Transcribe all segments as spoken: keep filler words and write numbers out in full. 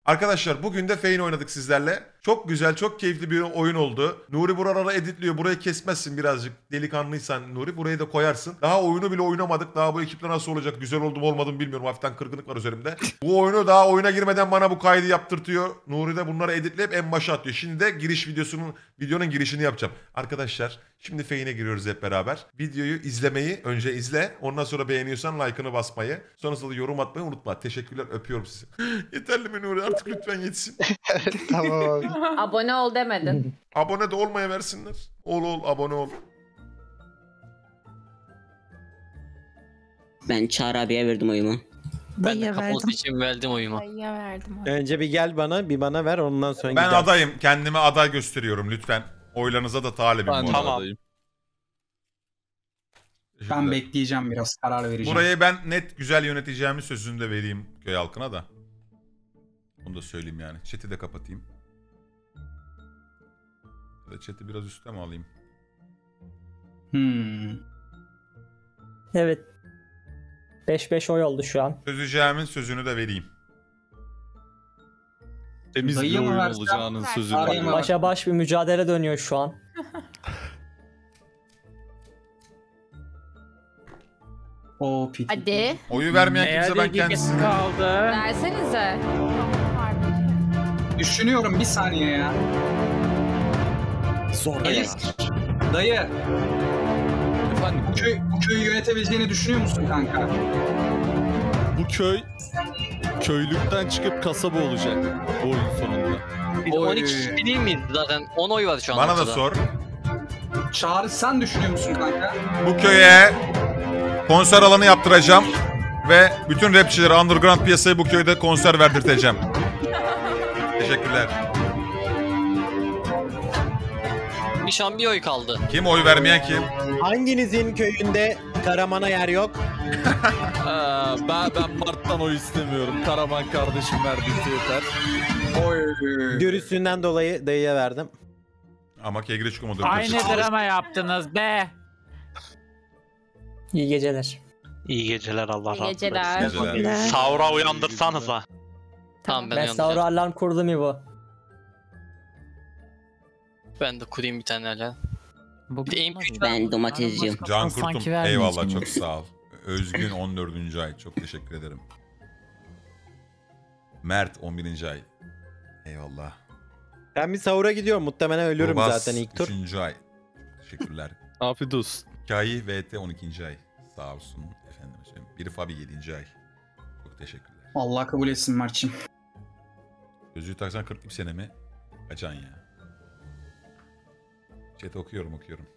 Arkadaşlar bugün de Feyn oynadık sizlerle. Çok güzel, çok keyifli bir oyun oldu. Nuri buraları editliyor. Burayı kesmezsin birazcık. Delikanlıysan Nuri burayı da koyarsın. Daha oyunu bile oynamadık. Daha bu ekiple nasıl olacak? Güzel oldu mu olmadı mı bilmiyorum. Hafiften kırgınlık var üzerimde. Bu oyunu daha oyuna girmeden bana bu kaydı yaptırtıyor. Nuri de bunları editleyip en başa atıyor. Şimdi de giriş videosunun videonun girişini yapacağım. Arkadaşlar şimdi Feyn'e giriyoruz hep beraber. Videoyu izlemeyi önce izle. Ondan sonra beğeniyorsan like'ını basmayı. Sonrasında da yorum atmayı unutma. Teşekkürler, öpüyorum sizi. Yeterli mi Nuri? Artık lütfen yetsin. Tamam abi. Abone ol demedin. Abone de olmaya versinler. Ol ol abone ol. Ben Çağrı abiye verdim oyumu. Ben de Dayıya kapalı verdim. seçim verdim oyuma. Dayıya verdim. Önce bir gel bana, bir bana ver, ondan sonra Ben gider. adayım. Kendime aday gösteriyorum lütfen. Oylarınıza da talibim Ben bu de arada. adayım. Ben Şimdi bekleyeceğim, biraz karar vereceğim. burayı ben net güzel yöneteceğimi sözünü de vereyim köy halkına da. Onu da söyleyeyim yani. Chat'i de kapatayım. Ya da chat'i biraz üstte mi alayım? Hmm. Evet. beş beş oy oldu şu an. Sözeceğimin sözünü de vereyim. Temiz bir Dayıya mı oyun versem? olacağının sözü Arayayım var. mı? Başa baş bir mücadele dönüyor şu an. O piti. Hadi. Oyu vermeyen kimse ben kendisini. Versenize. Düşünüyorum, bir saniye ya. Zor Elis, dayı, Efendim bu, köy, bu köyü yönetebileceğini düşünüyor musun kanka? bu köy köylükten çıkıp kasaba olacak bu oyun sonunda. Biz Oy. on iki kişi değil miyiz zaten? on oy var şu an. Bana da ortada. sor. Çağrı, sen düşünüyor musun kanka? Bu köye konser alanı yaptıracağım. Ve bütün rapçileri, underground piyasayı bu köyde konser verdirteceğim. Teşekkürler. Bir şu an bir oy kaldı. Kim oy vermeyen kim? Hanginizin köyünde Karaman'a yer yok? Aa, ben, ben Mart'tan oy istemiyorum. Karaman kardeşim verdiyse yeter. Oy. Dürüstlüğünden dolayı dayıya verdim. Ama kegre çıkamadı. Aynı drama yaptınız be. İyi geceler. İyi geceler, Allah İyi razı geceler. Geceler. Sahura uyandırsanıza. Tamam ben Ben Saura uyandıracağım. alarm kurdum İbo. Ben de kurayım bir tane hala. Bir de M P üç Ben domatesciyim. Can Sanki Kurtum vermeyeceğim. eyvallah, çok sağ ol. Özgün on dördüncü ay, çok teşekkür ederim. Mert on birinci ay. Eyvallah. Ben bir sahura gidiyorum, muhtemelen ölürüm Robas, zaten ilk tur. üçüncü ay. Teşekkürler. Afiyet olsun. Hikayi V T on ikinci ay. Sağ olsun efendim. Biri Fabi yedinci ay. Çok teşekkürler. Allah kabul etsin Mert'ciğim. Gözlüğü taksan kırk bir sene mi? Kaçan ya. Chat okuyorum okuyorum.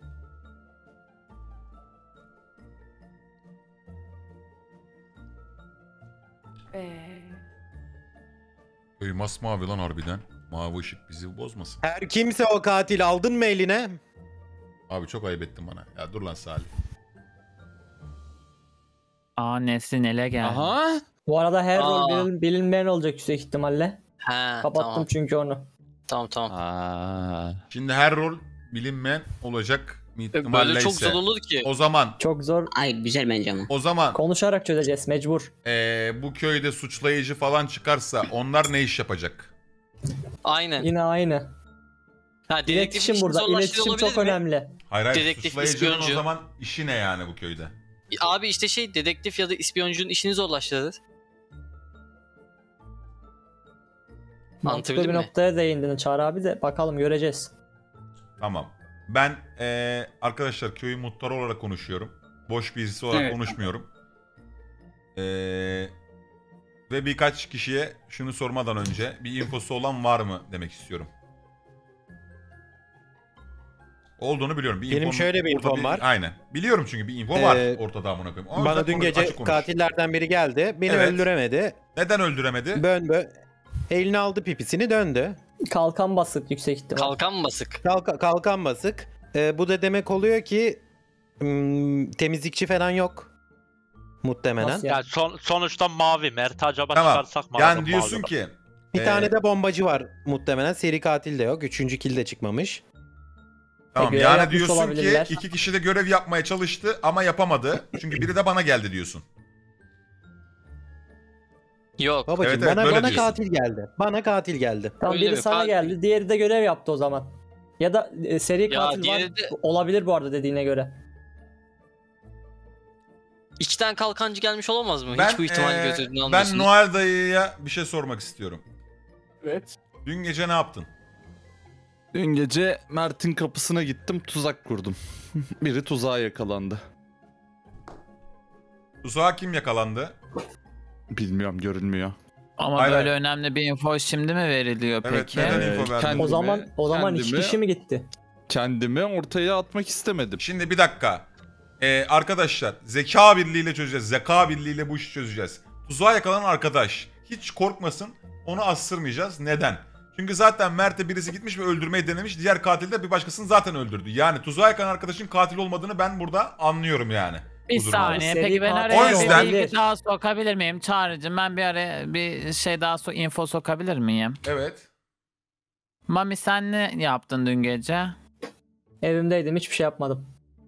Ee, Köy masmavi lan harbiden. Mavi ışık bizi bozmasın. Her kimse o katil, aldın mı eline? Abi çok ayıp ettin bana. Ya dur lan Salih. Aa Nesrin ele geldi. Aha. Bu arada her rol Aa. bilin, bilinmeyen olacak yüksek ihtimalle. He Kapattım tamam. çünkü onu. Tamam tamam. Aa. Şimdi her rol bilinmeyen olacak Böyle ihtimalle çok ise. zor olur ki. O zaman Çok zor. Hayır, güzel bence ama. o zaman Konuşarak çözeceğiz mecbur. eee, bu köyde suçlayıcı falan çıkarsa onlar ne iş yapacak? Aynen. Yine aynı. Ha, dedektif İletişim işini burada. zorlaştırıyor İletişim olabilir çok mi? önemli. Hayır hayır, Dedektif, suçlayıcının ispiyoncu. o zaman işi ne yani bu köyde? Abi işte şey, dedektif ya da ispiyoncunun işini zorlaştırır. Mantıklı Anlatabildim bir mi? noktaya değindin Çağrı abi de bakalım göreceğiz. Tamam. Ben eee, arkadaşlar köyü muhtarı olarak konuşuyorum. Boş birisi olarak Evet. konuşmuyorum. Eee, ve birkaç kişiye şunu sormadan önce bir infosu olan var mı demek istiyorum. Olduğunu biliyorum. Bir Benim infonun- şöyle bir ortada infom var. Aynen. Biliyorum çünkü bir info var Ee, ortada amına koyayım. O Bana yüzden dün konuş, gece açık konuş. katillerden biri geldi. Beni Evet. öldüremedi. Neden öldüremedi? Bön bön. Eline aldı pipisini, döndü. Kalkan basık yüksek ihtimal. Kalkan mı basık? Kalka, kalkan basık. Ee, bu da demek oluyor ki hmm, temizlikçi falan yok. Muhtemelen. Nasıl ya? Yani son, sonuçta mavi. Mert'i acaba Tamam. çıkarsak mı? Yani Mavi diyorsun olur. ki Bir Ee, tane de bombacı var muhtemelen. Seri katil de yok. Üçüncü kill de çıkmamış. tamam görev yani yapmış diyorsun ki olabilirler. iki kişi de görev yapmaya çalıştı ama yapamadı. Çünkü biri de bana geldi diyorsun. Yok. Babacım Evet, evet, bana, böyle bana diyorsun. katil geldi. Bana katil geldi. Tamam Öyle biri mi? sana Katil- geldi. Diğeri de görev yaptı o zaman. Ya da e, seri Ya katil var. diğeri de- Olabilir bu arada dediğine göre. İçten kalkancı gelmiş olamaz mı? Ben, Hiç bu ihtimali eee, göz önüne ben almıyorsunuz. Noel dayıya bir şey sormak istiyorum. Evet. Dün gece ne yaptın? Dün gece Mert'in kapısına gittim, tuzak kurdum. Biri tuzağa yakalandı. Tuzağa kim yakalandı? Bilmiyorum, görünmüyor. Ama Hayır, böyle hayır. önemli bir info şimdi mi veriliyor Evet, peki? neden Ee, info verdin? kendi- O zaman o zaman iki kendimi- kişi mi gitti? Kendimi ortaya atmak istemedim. Şimdi bir dakika. Ee, arkadaşlar zeka birliğiyle çözeceğiz. Zeka birliğiyle bu işi çözeceğiz. Tuzağa yakalanan arkadaş hiç korkmasın. Onu astırmayacağız. Neden? Çünkü zaten Mert'e birisi gitmiş ve öldürmeyi denemiş. Diğer katil de bir başkasını zaten öldürdü. Yani tuzağa yakalan arkadaşın katil olmadığını ben burada anlıyorum yani. Bir bu durumda. saniye. Seri Peki ben katil araya O yüzden- bir bilgi daha sokabilir miyim? Çağrıcığım ben bir araya bir şey daha so info sokabilir miyim? Evet. Mami sen ne yaptın dün gece? Evimdeydim, hiçbir şey yapmadım.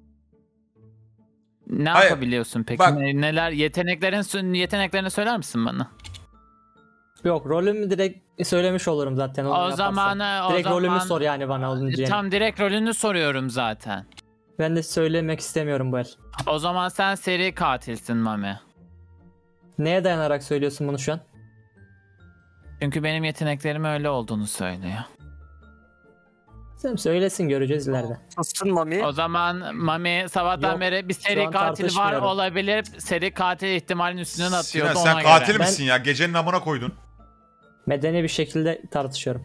Ne Hayır, yapabiliyorsun peki? bak- Ne- Neler yeteneklerin yeteneklerini söyler misin bana? Yok, rolümü direkt söylemiş olurum zaten. onu O yaparsam. zaman o Direkt zaman rolümü sor yani bana onun diyeceğini. tam direkt rolünü soruyorum zaten. Ben de söylemek istemiyorum bu el. O zaman sen seri katilsin Mami. Neye dayanarak söylüyorsun bunu şu an? Çünkü benim yeteneklerim öyle olduğunu söylüyor. Sen söylesin, göreceğiz ileride. Asın Mami. O zaman Mami sabahtan Yok, beri bir şu seri an katil var tartışmıyorum. olabilir. Seri katil ihtimalinin üstünden Sinan atıyordu sen ona katil göre. misin ya? Gecenin amına koydun. Medeni bir şekilde tartışıyorum.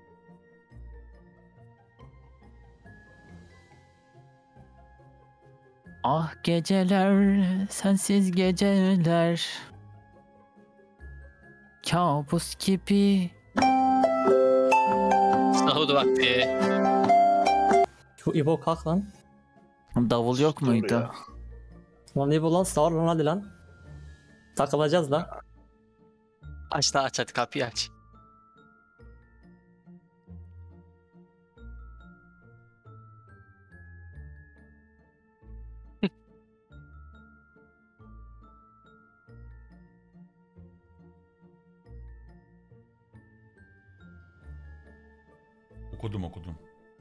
Ah geceler, sensiz geceler. Kabus gibi. Sahur vakti. Şu İbo kalk lan. Davul yok muydu? Lan İbo lan, sağ ol lan, hadi lan. Takılacağız lan. Aç da aç hadi kapıyı aç. Okudum okudum.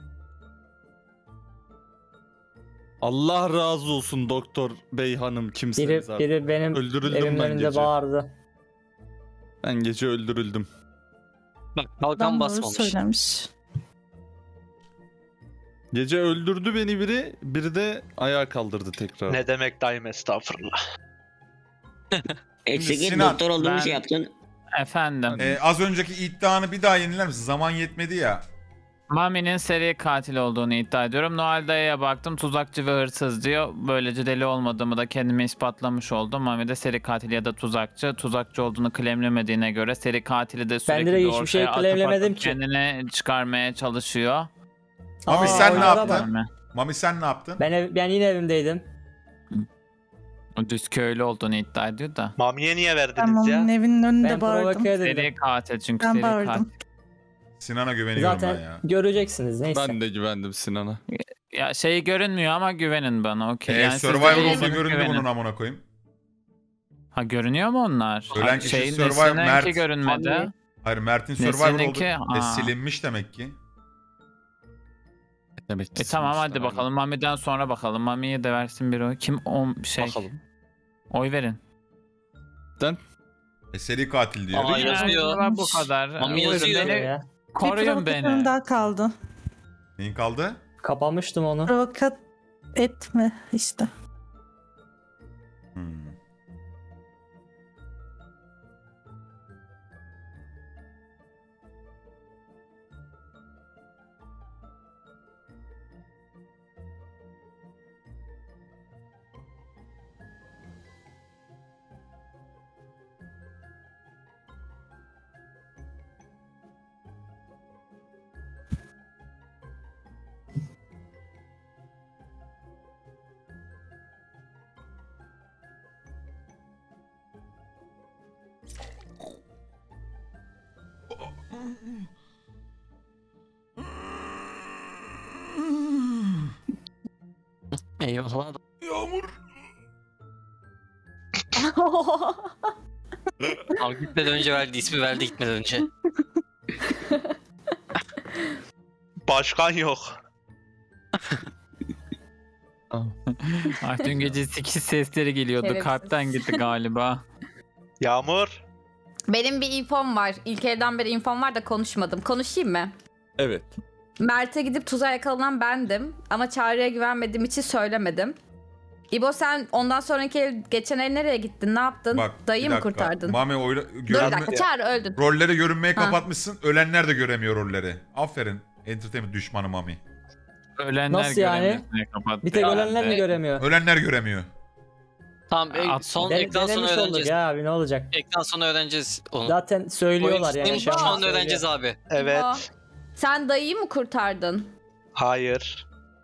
Allah razı olsun Doktor Bey hanım, kimseniz Biri, artık. biri benim Öldürüldüm evimin ben önünde gece. bağırdı. Ben gece öldürüldüm. Bak kalkan basmamış. söylemiş. Gece öldürdü beni biri, biri de ayağa kaldırdı tekrar. Ne demek daim estağfurullah. Eksik Sinan, doktor olduğumu ben- şey yaptın. Efendim. Ee, az önceki iddianı bir daha yeniler misin? Zaman yetmedi ya. Mami'nin seri katil olduğunu iddia ediyorum. Noel Dayı'ya baktım, tuzakçı ve hırsız diyor. Böylece deli olmadığımı da kendime ispatlamış oldum. Mami de seri katil ya da tuzakçı. Tuzakçı olduğunu claimlemediğine göre seri katili de sürekli de bir hiçbir ortaya şey atıp claimlemedim atıp ki. kendine çıkarmaya çalışıyor. Mami Aa, sen ne oylara yaptın? bak. Mami sen ne yaptın? Ben, ev, ben yine evimdeydim. O düz köylü olduğunu iddia ediyor da. Mami'ye niye Ben verdiniz ya? onun evinin önünde Ben bağırdım. provoke edildim. Seri katil çünkü Ben seri bağırdım. katil. Sinan'a güveniyorum Zaten ben ya. göreceksiniz, neyse. Ben de güvendim Sinan'a. Ya şey görünmüyor ama güvenin bana okey. Ee, Yani siz de Survivor olduğu değilseniz göründü güvenin. bunun amına koyayım. Ha görünüyor mu onlar? Ölen Ha, kişi şeyin, Survivor, Nesin'inki Mert. görünmedi. Tabii. Hayır Mert'in Survivor oldu. Nesin'inki- E, Aa. silinmiş demek ki. Demek ki E tamam sinirmiş, hadi bakalım. Mami'den sonra bakalım. Mami'ye de versin bir oy. Kim o şey? Bakalım. Oy verin. E, seri katil diyor. Aa, yazıyor. Ben bu kadar. Mami Buyurun, yazıyor. beni Ya. Bir koruyun provokatörüm beni. daha kaldı. Neyin kaldı? Kapamıştım onu. Provokat etme işte. Hmm. Eyvallah. Yağmur. Abi gitmeden önce verdi. ismi verdi gitmeden önce. Başkan yok. Ay dün gece sekiz sesleri geliyordu. Şerefsiz. Kalpten gitti galiba. Yağmur. Benim bir infom var. İlk elden beri infom var da konuşmadım. Konuşayım mı? Evet. Mert'e gidip tuzağa yakalanan bendim. Ama Çağrı'ya güvenmediğim için söylemedim. İbo sen ondan sonraki el, geçen el nereye gittin? Ne yaptın? Bak, Dayıyı bir mı dakika. kurtardın? Mami oyla, Dur bir görünme, dakika Çağrı öldün. rolleri görünmeye Ha. kapatmışsın. Ölenler de göremiyor rolleri. Aferin. Entertainment düşmanı Mami. Ölenler Nasıl yani? göremesine kapattı. Bir tek Ya ölenler mi be. göremiyor? Ölenler göremiyor. Tamam e, At- son Den- ekran sonu denemiş olduk öğreneceğiz. ya abi ne olacak? Ekran sonu öğreneceğiz onu. Zaten söylüyorlar yani. Oyun şu an şu an söylüyor. öğreneceğiz abi. Evet. İbo, sen dayıyı mı kurtardın? Hayır.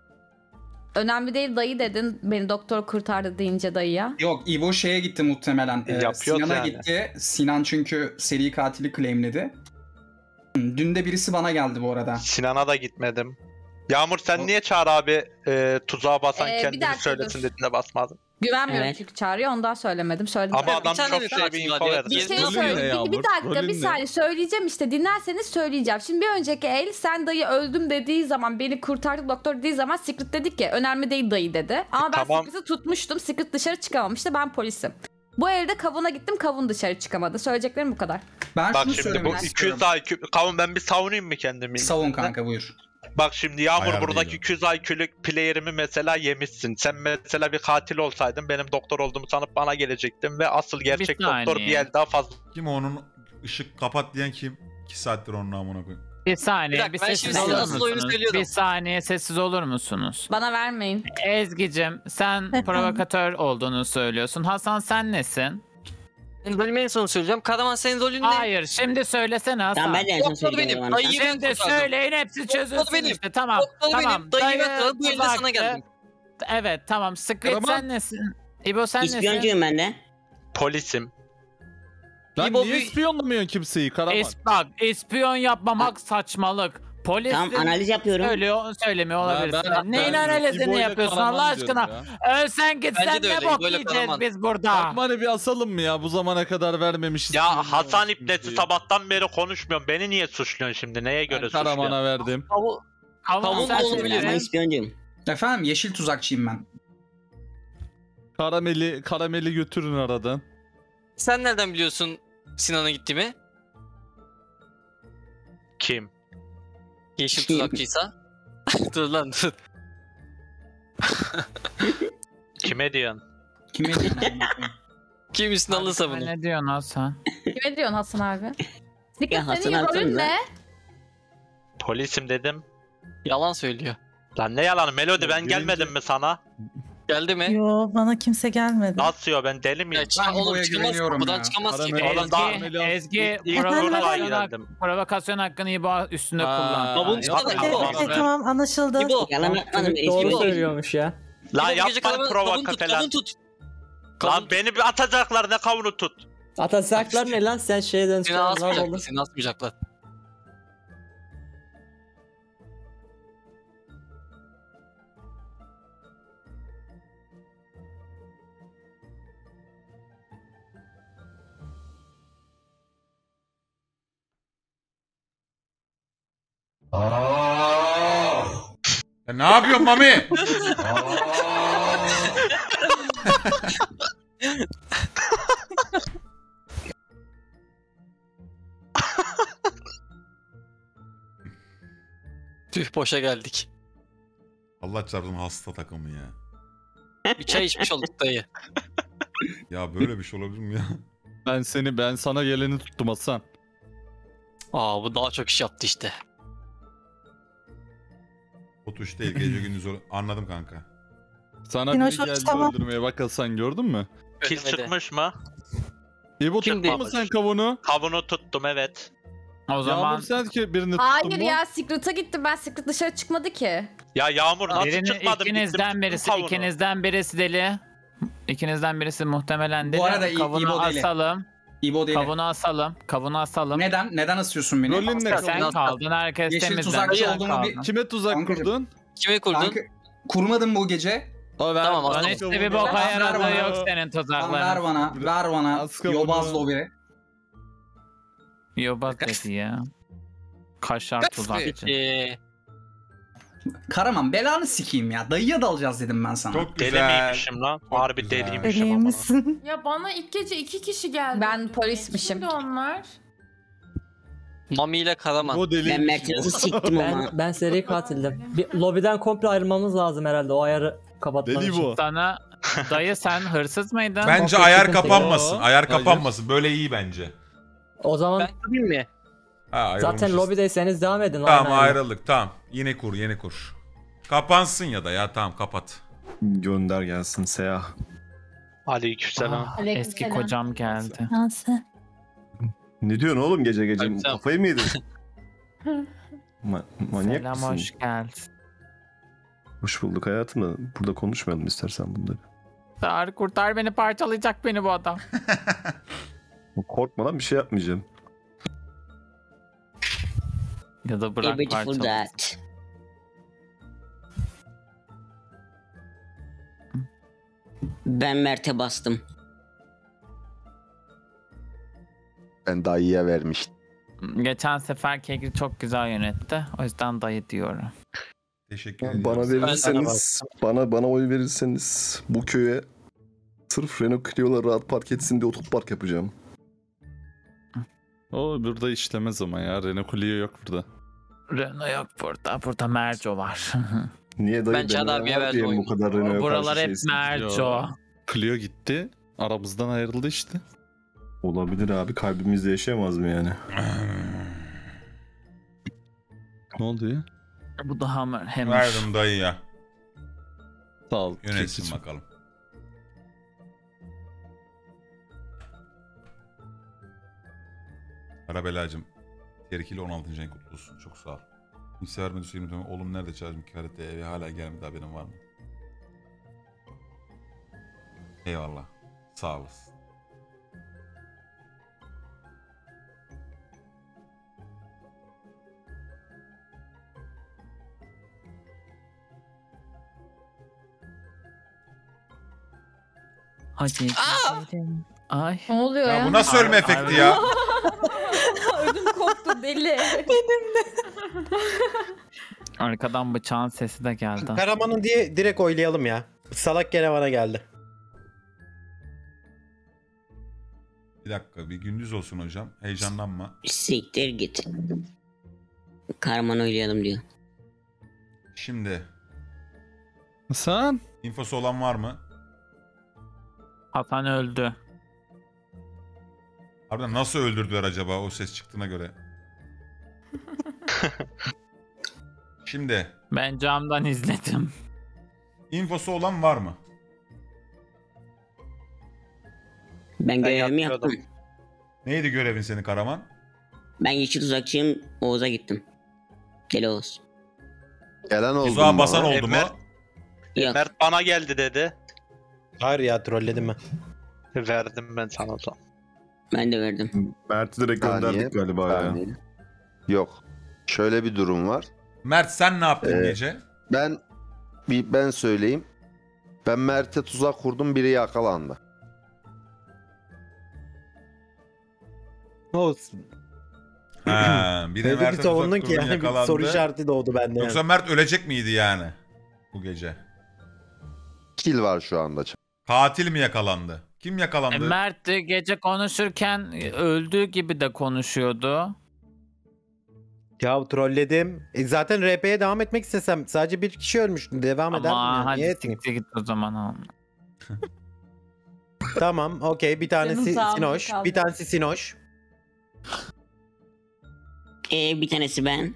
Önemli değil dayı dedin. Beni doktor kurtardı deyince dayıya. Yok İbo şeye gitti muhtemelen. Ee, Yapıyoruz Sinan'a yani. gitti. Sinan çünkü seri katili claimledi. Dün de birisi bana geldi bu arada. Sinan'a da gitmedim. Yağmur sen O- niye Çağrı abi e, tuzağa basan Ee, bir kendini dakika, söylesin dur. dediğinde basmadın? Güvenmiyorum Evet. çünkü Çağrı'ya ondan söylemedim. Söyledim. Ama Bir adam tane çok de şey bir katil info var ya. verdi. Bir şey Rolün ne söyleyeyim. Yağmur? Bir, bir dakika Rolün bir ne? saniye söyleyeceğim işte. Dinlerseniz söyleyeceğim. Şimdi bir önceki el sen dayı öldüm dediği zaman beni kurtardı doktor dediği zaman Secret dedik ya önemli değil dayı dedi. Ama ben Tamam. Secret'ı tutmuştum. Secret dışarı çıkamamıştı. Ben polisim. Bu elde kavuna gittim. Kavun dışarı çıkamadı. Söyleyeceklerim bu kadar. Ben Bak şunu şimdi bu söylemek iki istiyorum. yüz I Q... Kavun ben bir savunayım mı kendimi? Savun kanka buyur. Bak şimdi Yağmur Ayar buradaki değil iki yüz I Q'lük player'imi mesela yemişsin. Sen mesela bir katil olsaydın benim doktor olduğumu sanıp bana gelecektin ve asıl gerçek doktor saniye. bir el daha fazla. Kim onun ışık kapat diyen kim? iki saattir onun namına koyayım. Bir saniye, Bir dakika, bir ben sessiz şimdi olur asıl oyunu musunuz? söylüyordum. Bir saniye sessiz olur musunuz? Bana vermeyin. Ezgi'cim sen Efendim? provokatör olduğunu söylüyorsun. Hasan sen nesin? Rolümü en son söyleyeceğim. Karaman senin rolün ne? Hayır şimdi söylesene Hasan. Tamam ben de en son Doktor söyleyeceğim benim. o zaman. Dayıyı ben Şimdi kurtardım. söyleyin hepsi Doktor çözülsün benim. işte tamam. Doktor tamam. benim. Dayıyı ben kurtardım. Bu elde sana tuzaktı. geldim. Evet tamam. Secret Karaman. sen nesin? İbo sen nesin? İspiyoncuyum ben de. Polisim. Lan İbo niye bir- ispiyonlamıyorsun kimseyi Karaman? Es, bak ispiyon yapmamak saçmalık. Polis Tamam analiz yapıyorum. söylüyor, söylemiyor olabilirsin. Ben- ben- Neyin ben analizini İbo ile yapıyorsun Karaman Allah diyorum aşkına? ya. Ölsen gitsen Bence de ne öyle, bok İbo ile yiyeceğiz Karaman. biz burada. Karaman'ı bir asalım mı ya? Bu zamana kadar vermemişiz. Ya İspiyonlamak Hasan kimseyi. İbnesi sabahtan beri konuşmuyorum. Beni niye suçluyorsun şimdi? Neye göre Ben suçluyorsun? Karaman'a verdim. Tavu- Kavun Kavun sen da olabilir. Ben nesin? ispiyoncuyum. Efendim yeşil tuzakçıyım ben. Karameli, karameli götürün aradan. Sen nereden biliyorsun Sinan'a gittiğimi? Kim? Yeşil Kim? tuzakçıysa. Dur lan dur. Kime diyorsun? Kime diyeyim ben? Kim üstüne alırsa Sen bunu. Ne diyorsun Hasan? Kime diyorsun Hasan abi? Secret Ya Hasan senin abi rolün sen de. ne? Polisim dedim. Yalan söylüyor. Lan ne yalanı? Melody Ya ben gelince- gelmedim mi sana? Geldi mi? Yo bana kimse gelmedi. Nasıl ya ben deli miyim? Ya çık- Ben oğlum İbo'ya çıkamaz. güveniyorum Kapıdan ya. çıkamaz ki. Karamel- Oğlum daha- Ezgi, Ezgi İlk Efendim? turda provokasyon, geldim. hak- provokasyon hakkını İbo üstünde Ha, kullan. Kavun yapma çıksana, ya. İbo. Okey, okey, tamam anlaşıldı. İbo. Yalan yapmadım. Çocuk doğru İspiyon. söylüyormuş ya. Lan İbo bu gece yapma kavun- provoka kavun tut, falan. kavun tut. Lan Kavun tut. beni bir atacaklar ne kavunu tut. Atasaklar ne lan sen şeyden Seni sonra ne asmayacaklar. oldu? Seni asmayacaklar. Ya ne yapıyorsun Mami? Tüh boşa geldik. Allah çarpsın hasta takımı ya. Bir çay içmiş olduk dayı. Ya böyle bir şey olabilir mi ya? Ben seni, ben sana geleni tuttum Hasan. Aa bu daha çok iş yaptı işte. O tuş değil gece gündüz ol- anladım kanka. Sana Yine biri şu- geldi tamam. öldürmeye, bak Hasan gördün mü? Kill Ölmedi. çıkmış mı? İbo Kim tuttun mu değil? sen kavunu? Kavunu tuttum evet. O zaman Yağmur sen ki birini tuttun Hayır mu? ya Secret'a gittim ben. Secret dışarı çıkmadı ki. Ya Yağmur nasıl birini, çıkmadım? ikinizden Gittim, birisi, tuttum kavunu. ikinizden birisi deli. İkinizden birisi muhtemelen deli. Bu arada İ- Kavunu İbo deli. asalım. İbo değil. Kavunu asalım. Kavunu asalım. Neden? Neden asıyorsun beni? Rolün ne Sen kavun? kaldın. Herkes Yeşil temizlendi. tuzakçı Sen olduğumu bir- kaldın. Kime tuzak Kankacım. kurdun? Kime kurdun? Kanka, kurmadım bu gece. O ver, Tamam, bana Lan Tamam, hiç de kavunu. bir boka Ver yaradığı bana. yok senin Tamam, ver tuzakların. bana. Ver bana. Az kavunu. Yobaz lobi. Yobaz dedi ya. Kaşar tuzakçı. Ee, Karaman belanı sikeyim ya. Dayıya dalacağız dedim ben sana. Çok Deli güzel. miymişim lan? Çok Harbi güzel. deliymişim ama. Deliymişsin. Ya bana ilk gece iki kişi geldi. Ben polismişim. Şimdi onlar. Mami ile Karaman. O deli. Ben Mert'i nasıl siktim ama. Ben, ben seri katildim. Bir lobiden komple ayrılmamız lazım herhalde o ayarı kapatmak Deli için. bu. Sana dayı sen hırsız mıydın? Bence Çok ayar sıkıntı. kapanmasın. Yo, Ayar hayır. kapanmasın. Böyle iyi bence. O zaman Ben kurayım mı? Ha, ayrılmışız. zaten lobideyseniz devam edin. o Tamam aynı ayarla. ayrıldık. Tamam. Yine kur yine kur. Kapansın ya da ya tamam kapat. Gönder gelsin Seyah. Aleykümselam. Ah, eski kocam geldi. Nasıl? Ne diyorsun oğlum gece gece? Tabii, tamam. Kafayı mı yedin? Ma- manyak Selam mısın? hoş geldin. Hoş bulduk hayatım da burada konuşmayalım istersen bunları. Tarık kurtar beni, parçalayacak beni bu adam. Korkma lan bir şey yapmayacağım. Ya da A bırak beautiful parçalasın. that. Ben Mert'e bastım. Ben dayıya vermiştim. Geçen sefer Kegri çok güzel yönetti. O yüzden dayı diyorum. Teşekkür ederim. Bana sana verirseniz, bana bana oy verirseniz bu köye sırf Renault Clio'lar rahat park etsin diye otopark yapacağım. O burada işlemez ama ya. Renault Clio yok burada. Renault yok burada. Burada Merco var. Niye dayı Ben Çağrı ben abiye var verdim diye mi bu oyunu. kadar Renault'a Buralar karşı hep şeysin? Merco. Clio gitti. Aramızdan ayrıldı işte. Olabilir abi kalbimizde yaşayamaz mı yani? Ne oldu ya? Bu da Hammer. Hammer. Verdim dayıya. Sağ ol. Yönetsin Kekicim. bakalım. Arabelacım. Terkiyle on altıncı ayın kutlu olsun. Çok sağ ol. Kimse vermedi söyleyeyim. Oğlum nerede çalışmış? Karate eve hala gelmedi, haberin var mı? Eyvallah. Sağ olasın. Hadi gidelim. Ay. Ne oluyor ya? Ya bu nasıl ölme efekti ya? Ödüm koptu deli. Arkadan bıçağın sesi de geldi. Karaman'ın diye direkt oylayalım ya. Salak gene bana geldi. Bir dakika bir gündüz olsun hocam. Heyecanlanma. Siktir git. Karaman oynayalım diyor. Şimdi Sen? infosu olan var mı? Hasan öldü. Harbiden nasıl öldürdüler acaba o ses çıktığına göre? Şimdi Ben camdan izledim. infosu olan var mı? Ben görevimi yapıyordum. yaptım. Neydi görevin senin Karaman? Ben yeşil uzakçıyım. Oğuz'a gittim. Deli Oğuz. Gelen oldu Tuzağa mu? basan bana? oldu mu? Mert, Yok. Mert bana geldi dedi. Hayır ya trolledim ben. Verdim ben sana da. Ben de verdim. Mert'i direkt gönderdik galiba ya. Yok. Şöyle bir durum var. Mert sen ne yaptın Ee, gece? Ben bir ben söyleyeyim. Ben Mert'e tuzak kurdum, biri yakalandı. Ne olsun. Ha, bir de Öyle bir Mert'e savundun tuzak ki kurdun, yani bir yakalandı. soru işareti doğdu bende Yoksa yani. Mert ölecek miydi yani bu gece? Kill var şu anda. Katil mi yakalandı? Kim E, yakalandı? Mert de gece konuşurken öldüğü gibi de konuşuyordu. Ya trolledim. E zaten R P'ye devam etmek istesem sadece bir kişi ölmüştü. Devam ederdim Ama yani. hadi Niye siktir ettin? git o zaman. Tamam okey bir tanesi Canım sağ ol, Sinoş. kaldı. Bir tanesi Sinoş. Ee, bir tanesi ben.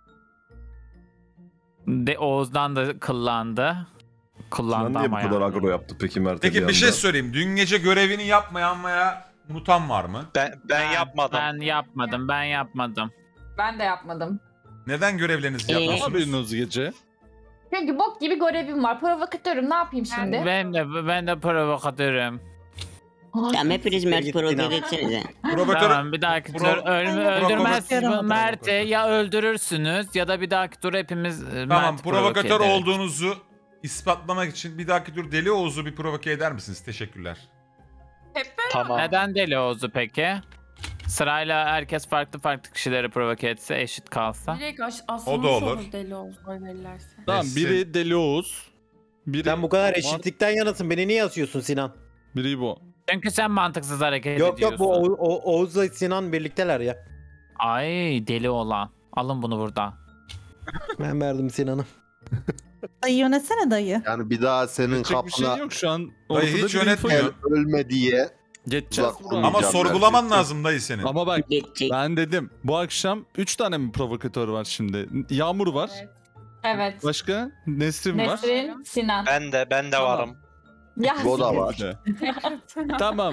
De Oğuz'dan da kıllandı. Kullandı Sen niye bu ama kadar yani. agro yaptı peki Mert'e Peki bir anda? şey söyleyeyim. Dün gece görevini yapmayan veya unutan var mı? Ben ben yapmadım. Ben yapmadım, ben yapmadım. Ben de yapmadım. Neden görevlerinizi Ee, Ne yapmıyorsunuz? yapıyorsunuz gece? Çünkü bok gibi görevim var. Provokatörüm. Ne yapayım şimdi? Ben de ben de provokatörüm. Tamam hepiniz Mert Gittin provoke abi. etsenize. Provokatör... Tamam bir dahaki Pro- tur ölme, Pro- öldürmezsiniz Pro- Mert'i ya öldürürsünüz ya da bir dahaki tur hepimiz e, Tamam Mert'i provoke provokatör ederiz. olduğunuzu ispatlamak için bir dahaki tur Deli Oğuz'u bir provoke eder misiniz? Teşekkürler. Hep beraber. Tamam. Neden Deli Oğuz'u peki? Sırayla herkes farklı farklı kişileri provoke etse, eşit kalsa. Direkt as asılmış O da olur. olur deli Oğuz oy verirlerse. Tamam Nesin? biri Deli Oğuz. Biri Sen bu kadar eşitlikten yanasın. Beni niye asıyorsun Sinan? Biri bu. Çünkü sen mantıksız hareket Yok ediyorsun. yok bu O- O- Oğuz'la Sinan birlikteler ya. Ay deli olan. Alın bunu burada. Ben verdim Sinan'ı. Dayı yönetsene dayı. Yani bir daha senin Yapacak bir şey kapına yok şu an. Dayı ortada hiç bir info yönetmiyor. yok. ölme diye Geçeceğiz. Uzak buradan. Ama Olmayacağım sorgulaman gerçekten. lazım dayı senin. Ama bak Geçecek. ben dedim bu akşam üç tane mi provokatör var şimdi? Yağmur var. Evet. Evet. Başka? Nesrin var. Nesrin, Sinan. Ben de ben de Tamam. varım. Ya, o da var. İşte. Tamam.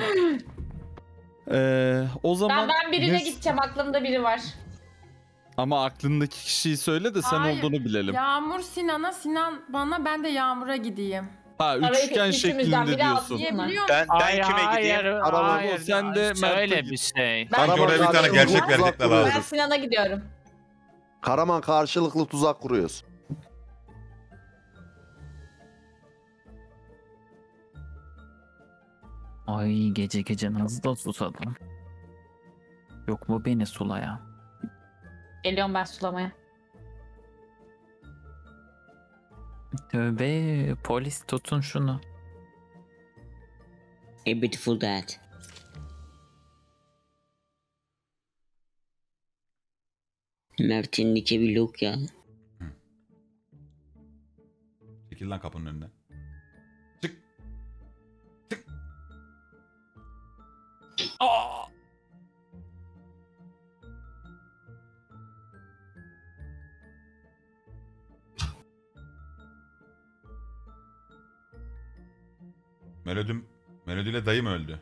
Ee, o zaman ben, ben birine Nes- gideceğim. Aklımda biri var. Ama aklındaki kişiyi söyle de sen Hayır. olduğunu bilelim. Yağmur Sinan'a, Sinan bana, ben de Yağmur'a gideyim. Ha Arayı üçgen üçümüzden şeklinde biri alsın. diyorsun. Diyebiliyor musun? Ben ben Hayır, kime gideyim? hayır, Araba hayır. bu, sen de Şöyle Mert'e bir git. şey. Ben, Sanki oraya bir tane Karaman gerçek karşılıklı verdikler uzak lazım. ben Sinan'a gidiyorum. Karaman karşılıklı tuzak kuruyoruz. Ay gece gece nasıl da susadım. Yok mu beni sulaya? Geliyorum ben sulamaya. Tövbe polis tutun şunu. A beautiful dad. Mert'in nike bir look ya. Çekil lan kapının önüne. Çık. Çık. Aa! Melodüm, Melodiyle dayım öldü.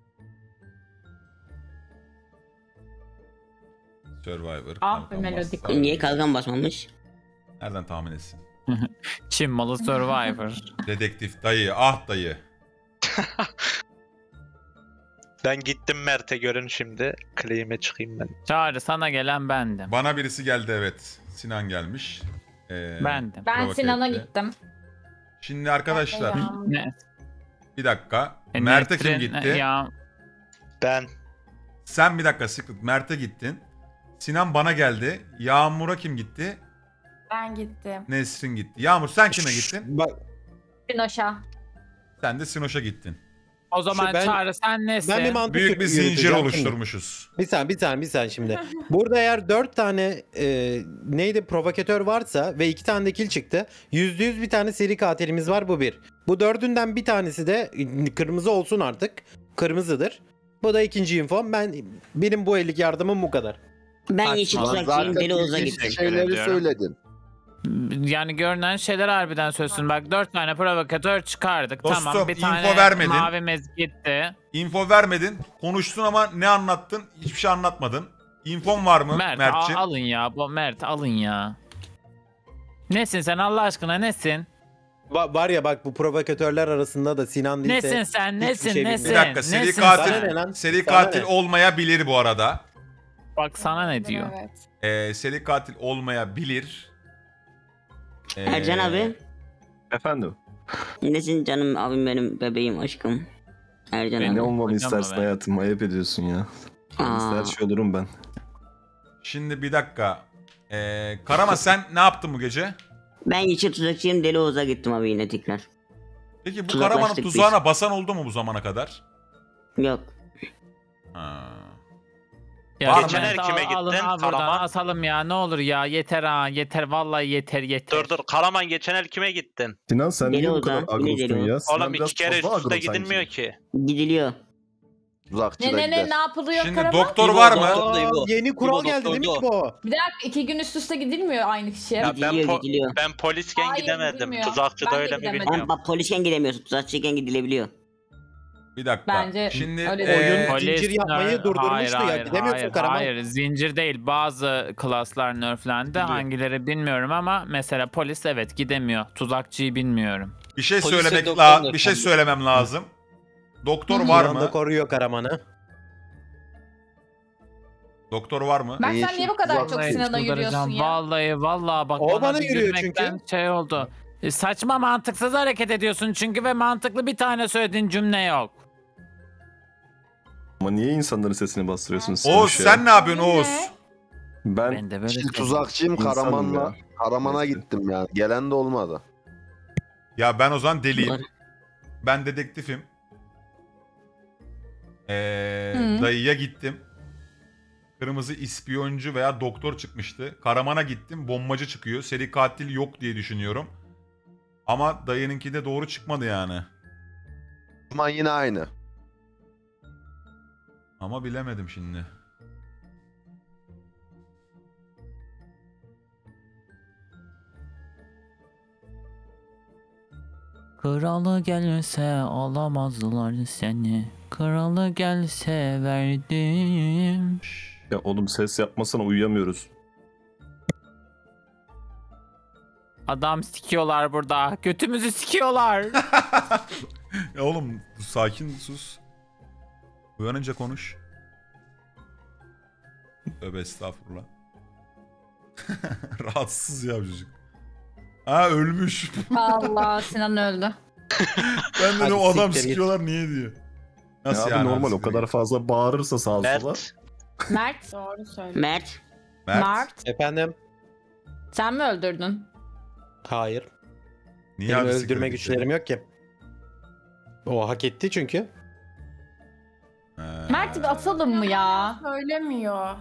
Survivor. Ah be kalkan Melodi. bastı. Niye kalkan basmamış? Nereden tahmin etsin? Çin malı Survivor. Dedektif dayı, ah dayı. Ben gittim Mert'e görün şimdi. Claim'e çıkayım ben. Çağrı sana gelen bendim. Bana birisi geldi evet. Sinan gelmiş. Ee, Bendim. Ben provoke Sinan'a etti. gittim. Şimdi arkadaşlar Yağmur. Ne? bir dakika. E, Mert'e kim Nesrin- gitti? Ya, Ben. Sen bir dakika Secret. Mert'e gittin. Sinan bana geldi. Yağmur'a kim gitti? Ben gittim. Nesrin gitti. Yağmur sen kime gittin? Bak Sinoş'a. Sen de Sinoş'a gittin. o zaman Şu ben- Çağrı sen nesin? ben bir mantık Büyük bir zincir yürüteceğim şimdi. oluşturmuşuz. Bir saniye bir saniye bir saniye şimdi. Burada eğer dört tane e, neydi provokatör varsa ve iki tane de kill çıktı. Yüzde yüz bir tane seri katilimiz var, bu bir. Bu dördünden bir tanesi de kırmızı olsun artık. Kırmızıdır. Bu da ikinci info. Ben benim bu ellik yardımım bu kadar. Ben Saçma. yeşil Lan tuzakçıyım, Deli Oğuz'a bildiğin gittim. şeyleri ediyorum. söyledin. Yani görünen şeyler harbiden söylesin. Bak dört tane provokatör çıkardık. Dostum, tamam bir info tane vermedin. mavimiz gitti. Info vermedin. Konuştun ama ne anlattın? Hiçbir şey anlatmadın. İnfon var mı Mert Mert'ciğim? al- alın ya. Bu Mert alın ya. Nesin sen Allah aşkına nesin? Va- var ya bak bu provokatörler arasında da Sinan değilse... Nesin sen hiçbir nesin şey nesin? Bir dakika seri Nesin katil sen? Sana ne lan? seri Sana katil ne? olmayabilir bu arada. Bak sana ne diyor? Evet. Ee, seri katil olmayabilir. Ee, Ercan abi. Efendim? Nesin canım abim, benim bebeğim, aşkım. Ercan Benim- Ne abi. olmamı hocam istersin be. hayatım? Ayıp ediyorsun ya. Aa. Her şey olurum ben. Şimdi bir dakika. Ee, Karama sen ne yaptın bu gece? Ben yeşil tuzakçıyım, Deli Oğuz'a gittim abi yine tekrar. Peki bu Tuzaklaştık Karaman'ın biz. tuzağına basan oldu mu bu zamana kadar? Yok. Ha. Ya Var mı? Mert, Geçen kime al- alın, gittin? al buradan Karaman. asalım ya ne olur ya yeter ha yeter vallahi yeter yeter. Dur dur. Karaman geçen el kime gittin? Sinan sen Deli niye bu Ozan, kadar yine agrostun Deli ya? Oz. Sinan Oğlum biraz iki kere fazla üst üste agro sanki. gidilmiyor ki. Gidiliyor. Tuzakçı Ne da ne ne gider. ne yapılıyor Şimdi Karaman? doktor var mı? Aa, yeni kural geldi değil mi ki bu? Bir dakika iki gün üst üste gidilmiyor aynı kişiye. Ya ben, Gidiliyor, po- gidiliyor. ben polisken Hayır, gidemedim. gidilmiyor. Tuzakçı Ben da de öyle mi gidemedim. bilmiyorum. Ama bak polisken gidemiyorsun. Tuzakçıyken gidilebiliyor. Bir dakika. Bence Şimdi öyle ee, değil. Oyun zincir yapmayı nerf- durdurmuştu ya, hayır, gidemiyorsun hayır, Karaman. Hayır zincir değil bazı klaslar nerflendi hangileri bilmiyorum ama mesela polis evet gidemiyor tuzakçıyı bilmiyorum. bir şey Polis ve söylemek doktor la da bir şey efendim. söylemem lazım. Doktor Hı hı. var Bir anda mı? koruyor Karaman'ı. Doktor var mı? Mert sen niye bu kadar çok Vallahi Sinan'a çıldıracağım. yürüyorsun ya? Vallahi vallahi bak O bana, bana bir yürüyor gülmekten çünkü. şey oldu. E, saçma mantıksız hareket ediyorsun çünkü ve mantıklı bir tane söylediğin cümle yok. Ama niye insanların sesini bastırıyorsunuz? Oğuz sen ne yapıyorsun Oğuz? Ben, Ben de böyle Şimdi tuzakçıyım İnsanım Karaman'la. ya. Karaman'a Neyse. gittim yani. Gelen de olmadı. Ya ben o zaman deliyim. Ben dedektifim. Ee, Hı. dayıya gittim. Kırmızı ispiyoncu veya doktor çıkmıştı. Karaman'a gittim. Bombacı çıkıyor. Seri katil yok diye düşünüyorum. Ama dayınınki de doğru çıkmadı yani. Ama yine aynı. Ama bilemedim şimdi. Kralı gelse alamazlar seni. Kralı gelse verdim. Ya oğlum ses yapmasana uyuyamıyoruz. Adam sikiyorlar burada. Götümüzü sikiyorlar. Ya oğlum sakin sus. Uyanınca konuş. Tövbe estağfurullah. Rahatsız ya çocuk. Ha ölmüş. Allah Sinan öldü. Ben de Hadi o adam siktir git. sikiyorlar niye diyor. Ya Nasıl abi yani? normal abi, o kadar fazla bağırırsa sağa sola. Mert. Mert. Doğru söylüyorsun. Mert. Mert. Mert. Efendim? Sen mi öldürdün? Hayır. Niye Benim abi öldürme siktir güçlerim yok ki. O hak etti çünkü. He. Mert bir atalım mı ya? Söylemiyor.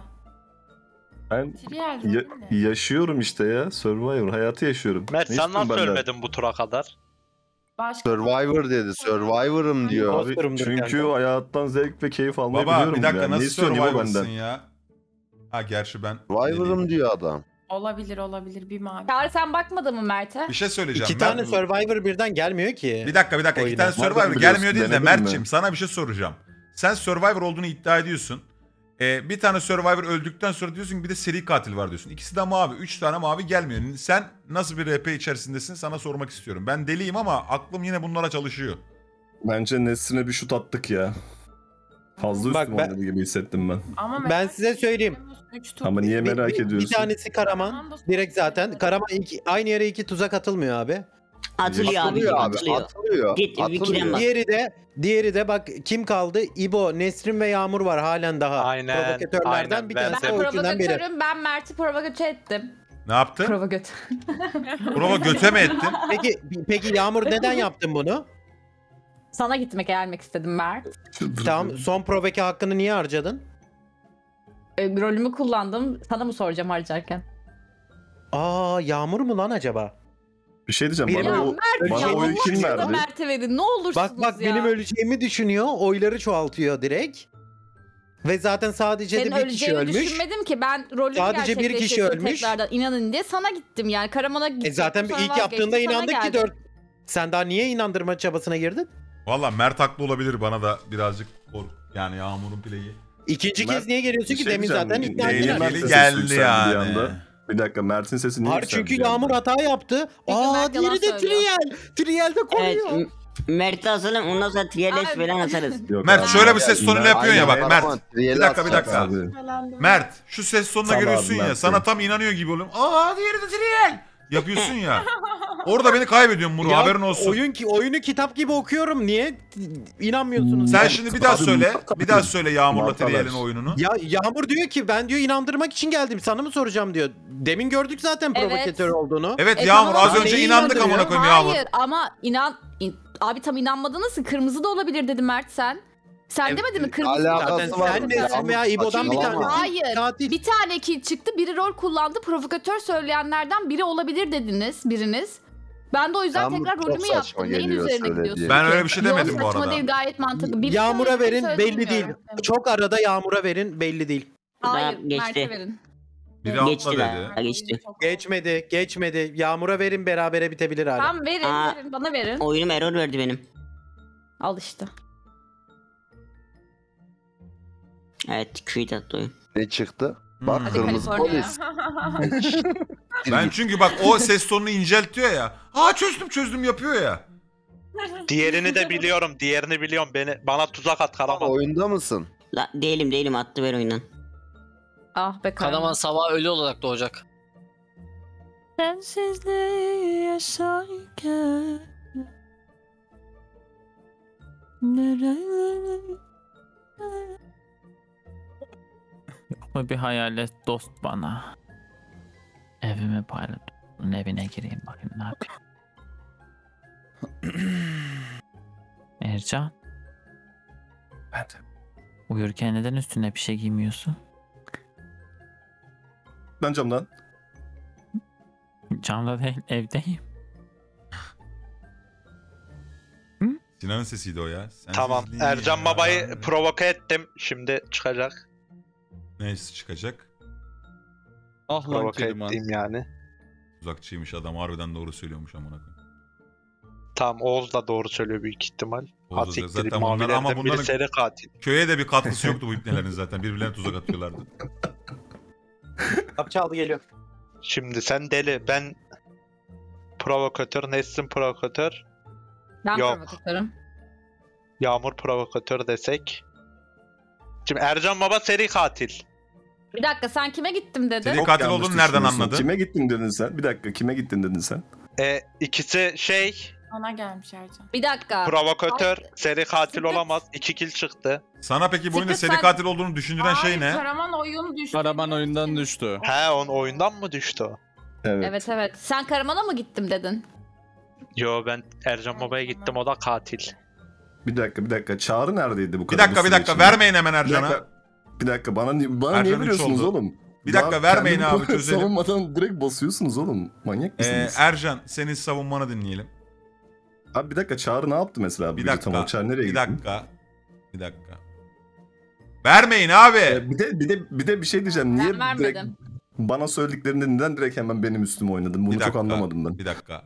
Ben Trial ya- değil mi? yaşıyorum işte ya. Survivor hayatı yaşıyorum. Mert Ne sen istiyorsun nasıl benden? ölmedin bu tura kadar? Başka Survivor dedi. Survivor'ım diyor. Abi Imposter'ımdır çünkü kanka. hayattan zevk ve keyif almayı Baba biliyorum. bir dakika yani. Ne nasıl istiyorsun İbo Survivor'sın benden? ya? Ha gerçi ben... Survivor'ım diyor adam. olabilir olabilir bir mavi. Çağrı sen bakmadın mı Mert'e? Bir şey söyleyeceğim. İki Mert- tane Survivor birden gelmiyor ki. Bir dakika bir dakika. İki Oyuna. tane Nereden Survivor biliyorsun? gelmiyor değil de Denedin Mert'ciğim mi? sana bir şey soracağım. Sen Survivor olduğunu iddia ediyorsun. Ee, bir tane Survivor öldükten sonra diyorsun ki bir de seri katil var diyorsun. İkisi de mavi. Üç tane mavi gelmiyor. Sen nasıl bir R P içerisindesin sana sormak istiyorum. Ben deliyim ama aklım yine bunlara çalışıyor. Bence Nesrin'e bir şut attık ya. Fazla Bak üstüm ben- oynadı gibi hissettim ben. Ama Ben merak size söyleyeyim. ediyorum, üç tur- Ama niye Bir- merak bir, ediyorsun? Bir tanesi Karaman. Direkt zaten. Karaman iki, aynı yere iki tuzak atılmıyor abi. Atılıyor abi. Atılıyor abi. Atılıyor. Atılıyor. Git, bir Atılıyor. kirem bak. Diğeri de diğeri de bak kim kaldı? İbo, Nesrin ve Yağmur var halen daha. Aynen, Provokatörlerden aynen. bir Ben tanesi Ben o üçünden biri. provokatörüm. Ben Mert'i provokatör ettim. Ne yaptın? Provokatör. Prova göte mi ettin? Peki peki Yağmur neden yaptın bunu? Sana gitmek gelmek istedim Mert. Tamam son provoke hakkını niye harcadın? E, rolümü kullandım. Sana mı soracağım harcarken? Aa Yağmur mu lan acaba? Bir şey diyeceğim. Biri- Bana, Ya o, Mert bana ya, oyu Allah kim aşkına verdi? Mert'e verin ne olursunuz Bak bak ya. benim öleceğimi düşünüyor. Oyları çoğaltıyor direkt. Ve zaten sadece Senin de bir kişi öleceğini ölmüş. düşünmedim ki ben rolümü Sadece bir kişi gerçekleştirdim ölmüş. tekrardan inanın diye sana gittim yani Karaman'a gittim. E zaten sonra ilk vazgeçtim, yaptığında sana inandık ki geldim. dört. Sen daha niye inandırma çabasına girdin? Valla Mert haklı olabilir bana da birazcık kork. Yani Yağmur'un play'i. İkinci Mert- kez niye geliyorsun Bir ki şey demin diyeceğim. zaten ikna Değil, ettiler. değil. Mert'in geldi sesi yükseldi yani. bir anda. Bir dakika Mert'in sesi niye Hayır yükseldi çünkü bir anda? Yağmur hata yaptı. Çünkü Aa Mert yalan diğeri de söylüyor. Trial. Trial de Evet. koruyor. M- Mert'i asalım ondan sonra Trialex Abi. falan atarız. Yok Mert abi. şöyle bir ses tonuyla yapıyorsun ya bak Aynen, Mert. Karaman, Bir Trial'i dakika bir atacak dakika. Abi. Falan Mert şu ses tonuna Sal görüyorsun abi ya Mert'i. sana tam inanıyor gibi oluyorum. Aa diğeri de Trial. Yapıyorsun ya. Orada beni kaybediyorsun Muru Ya, haberin olsun. Oyun ki oyunu kitap gibi okuyorum. Niye inanmıyorsunuz? Sen ya? şimdi bir daha Abi, söyle. mutlaka Bir daha bir- söyle Yağmur'la Martalar. Trial'in oyununu. Ya Yağmur diyor ki ben diyor inandırmak için geldim. Sana mı soracağım diyor. Demin gördük zaten Evet. provokatör olduğunu. Evet E, Yağmur tamam az ama önce neyi inandık inandırıyor? amına koyayım Yağmur. Hayır ama inan in- abi tam inanmadınız ki kırmızı da olabilir dedi Mert sen. Sen Evet, demedin mi kırmızı? alakası Zaten var. sen Ya, nesin veya İbo'dan bir saçmalama. tanesi. Hayır. Katil. Bir tane kill çıktı biri rol kullandı provokatör söyleyenlerden biri olabilir dediniz biriniz. Ben de o yüzden Yağmur tekrar çok rolümü saçma yaptım. Neyin geliyor üzerine söylediği. gidiyorsun? Ben ki? öyle bir şey Yok, demedim bu saçma arada. değil gayet mantıklı. Biri Yağmur'a söyledi, verin söyledi, belli değil. bilmiyorum. Çok arada Yağmur'a verin belli değil. Hayır Daha geçti. Mert'e verin. Biri Geçti atla daha. dedi. Ha, geçti. Geçmedi, geçmedi. Yağmur'a verin berabere bitebilir hala. Tamam verin Aa. verin bana verin. Oyunum error verdi benim. Al işte. Evet quit attı oyun. Ne çıktı? Bak Hmm. Hadi kırmızı Kaliforniya. polis. Ben çünkü bak o ses tonunu inceltiyor ya. Aa çözdüm çözdüm yapıyor ya. Diğerini de biliyorum. Diğerini biliyorum. Beni bana tuzak at Karaman. Oyunda mısın? La, değilim değilim attı ver oyundan. Ah be Karaman. Karaman sabah ölü olarak doğacak. Sensizliği yaşarken nerelere Bu bir hayalet dost bana. Evimi paylaştım. Evine gireyim bakayım ne yapayım. Ercan. Ben de. Uyurken neden üstüne bir şey giymiyorsun? Ben camdan. Camda değil, evdeyim. Sinan'ın sesiydi o ya. Sensizliğin Tamam. Ercan ya. Baba'yı provoke ettim. Şimdi çıkacak. Neyse çıkacak. Ah lan Provoke Keriman. ettiğim yani. Uzakçıymış adam, harbiden doğru söylüyormuş amına koyayım. Tamam, Oğuz da doğru söylüyor büyük ihtimal. Oğuz da- Atiktir, zaten bunlar- ama mavilerden biri bunların- seri katil. Köye de bir katkısı yoktu bu ipnelerin zaten. Birbirlerine tuzak atıyorlardı. Kapı çaldı geliyor. Şimdi sen deli, ben provokatör, Nesrin provokatör, Ben Yok. provokatörüm. Yağmur provokatör desek. Şimdi Ercan Baba seri katil. Bir dakika, sen kime gittim dedin? Seri Çok katil yanlış olduğunu nereden düşünüyorsun. anladın? Kime gittin dedin sen? Bir dakika kime gittin dedin sen? E, ikisi şey, Ona gelmiş Ercan. Bir dakika. provokatör, seri katil Secret. olamaz. İki kill çıktı. Sana peki bu oyunda Secret seri sen- katil olduğunu düşündüren şey Hayır, ne? Karaman oyun düştü. Karaman oyundan düştü. He, on oyundan mı düştü o? Evet. Evet evet. Sen Karaman'a mı gittim dedin? Yo, ben Ercan Baba'ya gittim, o da katil. Bir dakika bir dakika. Çağrı neredeydi bu Bir kadar? dakika bir süre dakika içinde? vermeyin hemen Bir Ercan'a. dakika, bir dakika bana, ni- bana niye Ercan üç veriyorsunuz oldu. oğlum? Bir dakika, Daha vermeyin kendimi abi, çözelim. Savunmadan direkt basıyorsunuz oğlum. Manyak Ee, mısınız? Ercan senin savunmanı dinleyelim. Abi bir dakika Çağrı ne yaptı mesela? Bir Bu gece dakika. Tam Çağrı nereye Bir gitti? dakika. Bir dakika. Vermeyin abi. Ee, bir de bir de bir de bir şey diyeceğim. Niye Ben vermedim. direkt bana söylediklerinde neden direkt hemen benim üstüme oynadın? Bunu Bir çok dakika, anlamadım ben. Bir dakika.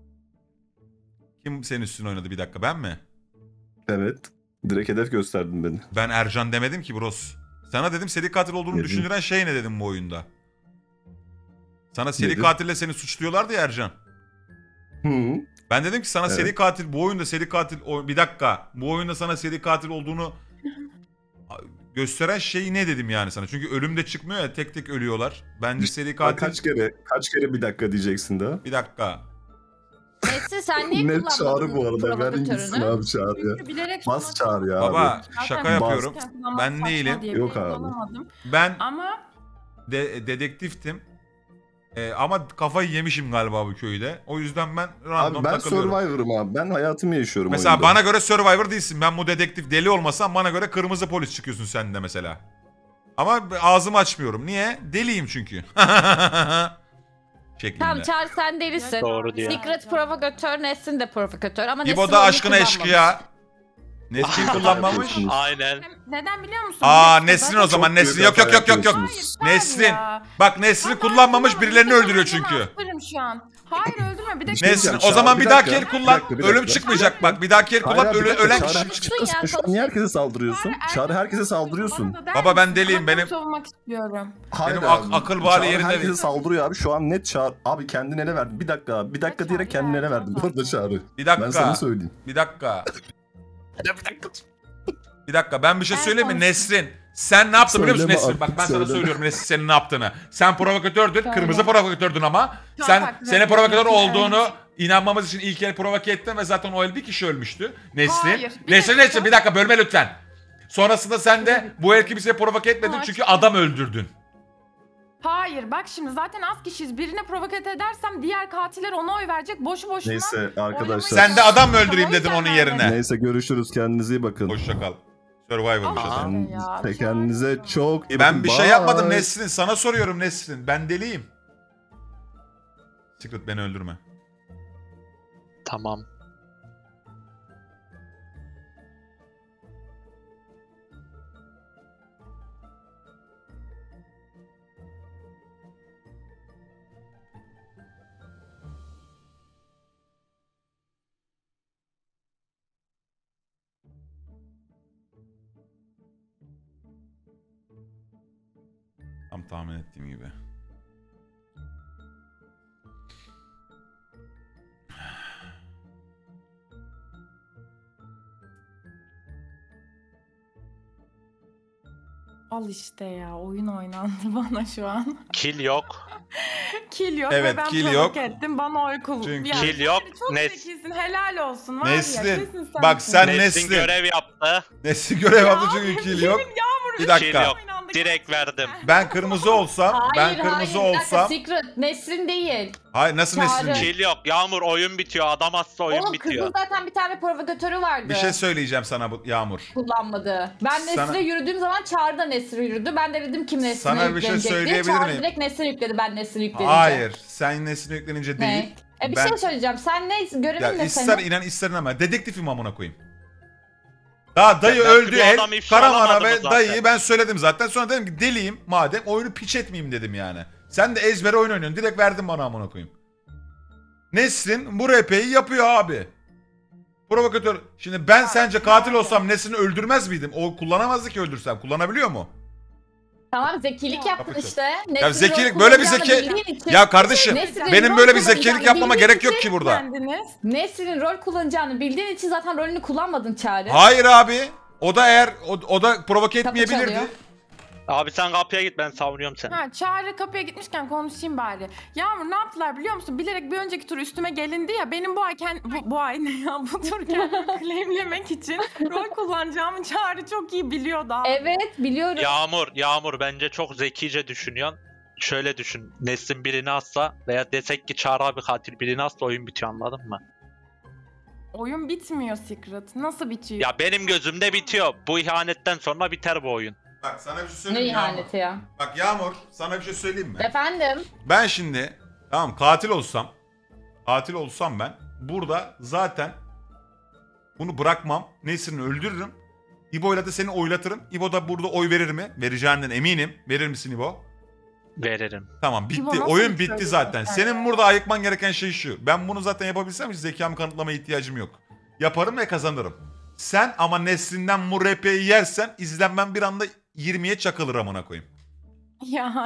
Kim senin üstüne oynadı bir dakika, ben mi? Evet. Direkt hedef gösterdin beni. Ben Ercan demedim ki bros. Sana dedim seri katil olduğunu Dedin. düşündüren şey ne dedim bu oyunda. Sana seri Dedin. katille seni suçluyorlardı ya Ercan. Hı. Ben dedim ki sana Evet. seri katil, bu oyunda seri katil, o- bir dakika. Bu oyunda sana seri katil olduğunu gösteren şey ne dedim yani sana. Çünkü ölüm de çıkmıyor ya, tek tek ölüyorlar. Bence seri Aa, katil... kaç kere kaç kere bir dakika diyeceksin daha. Bir dakika. Neyse sen niye Net kullanmadın Çağrı bu arada. Verin gitsin provokatörünü? abi Çağrı'ya. Çünkü bilerek Bas kullan- Çağrı ya Baba abi. şaka Zaten yapıyorum. bas- kullanmak Ben saçma değilim. diye Yok bir abi. kullanamadım. Ben Ama de, dedektiftim. Ee, ama kafayı yemişim galiba bu köyde. O yüzden ben random Abi ben takılıyorum. Survivor'ım abi. Ben hayatımı yaşıyorum Mesela oyunda. bana göre Survivor değilsin. Ben bu dedektif deli olmasam bana göre kırmızı polis çıkıyorsun sen de mesela. Ama ağzımı açmıyorum. Niye? Deliyim çünkü. Şeklinde. Tamam Çağrı sen delisin. Doğru diyor. Secret provokatör, Nesrin de provokatör ama İbo Nesrin da oyunu aşkına kullanmamış. eşkıya. Nesrin kullanmamış. Aynen. neden biliyor musun? Aa Bir dakika, Nesrin ben- o zaman. Çok Nesrin büyük yok yok yok yok yok. hata Hayır, Nesrin. ya. Bak Nesrin Ben kullanmamış, daha birilerini öldürmedim, öldürüyor ben çünkü. asparım şu an. Hayır öldürme bir dakika. Nesrin diyeceğim, o zaman Çağrı, bir bir dahaki dakika, el bir kullan. dakika, bir Ölüm dakika. çıkmayacak bak. Bir dahaki el kullan. Hayır, Ölü, bir dakika, ölen Çağrı kişi. herkese çıkıyorsun. ya, Şu an niye herkese saldırıyorsun? Hayır, Çağrı herkese Bana saldırıyorsun. da der Baba, ben misin? deliyim, Hakkımı benim- savunmak istiyorum. Hayır Benim ak- abi. akıl bali Çağrı yerinde herkese değil. saldırıyor abi. Şu an net Çağrı. Abi kendine ele verdin. Bir dakika abi. Bir dakika Ya diyerek Çağrı kendine ele ya, verdin. çok Bu arada fazla. Çağrı. Bir Ben sana dakika. söyleyeyim. Bir dakika. Bir dakika ben bir şey Ben söyleyeyim mi konuşayım. Nesrin? Sen ne yaptın biliyor musun Söyleme Nesrin? Bak artık, ben sana söyleme. söylüyorum Nesrin senin ne yaptığını. Sen provokatördün, Söyle. kırmızı provokatördün ama Çok sen haklı. senin provokatör Evet. olduğunu inanmamız için ilk el provoke ettin ve zaten o el bir kişi ölmüştü. Nesrin. Hayır, bir Nesrin dakika. Nesrin bir dakika bölme lütfen. Sonrasında sen de bu el kimseye provoke etmedin Ama çünkü açık- adam öldürdün. Hayır bak şimdi zaten az kişiyiz. Birine provoke edersem diğer katiller ona oy verecek. Boşu boşuna. Neyse arkadaşlar. Sen de adam mı öldüreyim O yüzden dedin onun vermedim. yerine. Neyse görüşürüz. Kendinize iyi bakın. Hoşça kal. Survivor'mış Aa. adam. Ya, Kendinize, kendinize çok iyi bakın. Ben bir şey Bye. yapmadım Nesrin. Sana soruyorum Nesrin. Ben deliyim. Secret beni öldürme. Tamam. Tam tahmin ettiğim gibi. Al işte ya oyun oynandı bana şu an. Kill yok. Kill yok Evet, ve ben kill provoke yok. ettim. Bana oy kullan. Çünkü- Kill yok. Çok Nes- zekisin helal olsun. Var ya, Nesrin, kesin bak sensin. sen Nesrin Nesrin. görev yaptı. Nesrin görev Ya yaptı çünkü kill yok. Yağmur Bir Kill dakika. yok. aynı anda Direkt verdim. Ben kırmızı olsam, Hayır ben hayır. kırmızı Bir dakika, olsam. Secret. Nesrin değil. Hayır nasıl Çağrı. Nesrin değil? Kill yok. Yağmur oyun bitiyor. Adam hasta oyun Oğlum bitiyor. kızın zaten bir tane provokatörü vardı. Bir şey söyleyeceğim sana bu Yağmur. Kullanmadı. Ben Sana- Nesrin'e yürüdüğüm zaman Çağrı da Nesrin'e yürüdü. Ben de dedim kim Nesrin'e Sana bir şey yüklenecek diye. söyleyebilir Çağrı miyim? direkt Nesrin'e yükledi, ben Nesrin'e yüklenince. Hayır, sen Nesrin yüklenince Ne? değil. E bir ben... şey söyleyeceğim. Sen ne? Görevin Ya ne ister senin? inan ister inanma. Dedektifim amına koyayım. Daha dayı Ya belki öldü bu el. adam ifşa Karavana alamadı mı ve zaten? dayıyı ben söyledim zaten. Sonra dedim ki deliyim madem oyunu piç etmeyeyim dedim yani. Sen de ezbere oyun oynuyorsun. Direkt verdin bana amına koyayım. Nesrin bu R P'yi yapıyor abi. Provokatör. Şimdi ben sence katil olsam Nesrin'i öldürmez miydim? O kullanamazdı ki öldürsem. Kullanabiliyor mu? Tamam zekilik yaptın Kapatın. işte. Ya Nesrin'in zekilik rol böyle bir kullanacağını zeki... bildiğin için- Ya kardeşim Nesrin'in benim rol böyle bir kullanacağını zekilik yapmama bildiğin gerek için yok ki burada. Kendiniz. Nesrin'in rol kullanacağını bildiğin için zaten rolünü kullanmadın Çağrı. Hayır abi. O da eğer o, o da provoke Kapı etmeyebilirdi. çalıyor. Abi sen kapıya git ben savunuyorum seni. Ha, Çağrı kapıya gitmişken konuşayım bari. Yağmur ne yaptılar biliyor musun? Bilerek bir önceki tur üstüme gelindi ya. Benim bu ay kend- bu, bu ay ne ya? Bu tur kendimi claimlemek için rol kullanacağımı Çağrı çok iyi biliyordu abi. Evet biliyorum. Yağmur, Yağmur bence çok zekice düşünüyorsun. Şöyle düşün. Nesrin birini atsa veya desek ki Çağrı abi katil birini atsa oyun bitiyor anladın mı? Oyun bitmiyor Secret. Nasıl bitiyor? Ya benim gözümde bitiyor. Bu ihanetten sonra biter bu oyun. Bak sana bir şey Ne söyleyeyim mi Yağmur? ihaneti ya? Bak Yağmur sana bir şey söyleyeyim mi? Efendim? Ben şimdi tamam katil olsam katil olsam ben burada zaten bunu bırakmam. Nesrin'i öldürürüm. İbo'yla da seni oylatırım. İbo da burada oy verir mi? Vereceğinden eminim. Verir misin İbo? Veririm. Tamam İbo bitti. nasıl Oyun bir bitti söylüyor zaten. sen Senin ya? burada ayıkman gereken şey şu. Ben bunu zaten yapabilsem hiç zekamı kanıtlamaya ihtiyacım yok. Yaparım ve kazanırım. Sen ama Nesrin'den bu R P'yi yersen izlenmem bir anda yirmiye çakılır amına koyayım. Ya.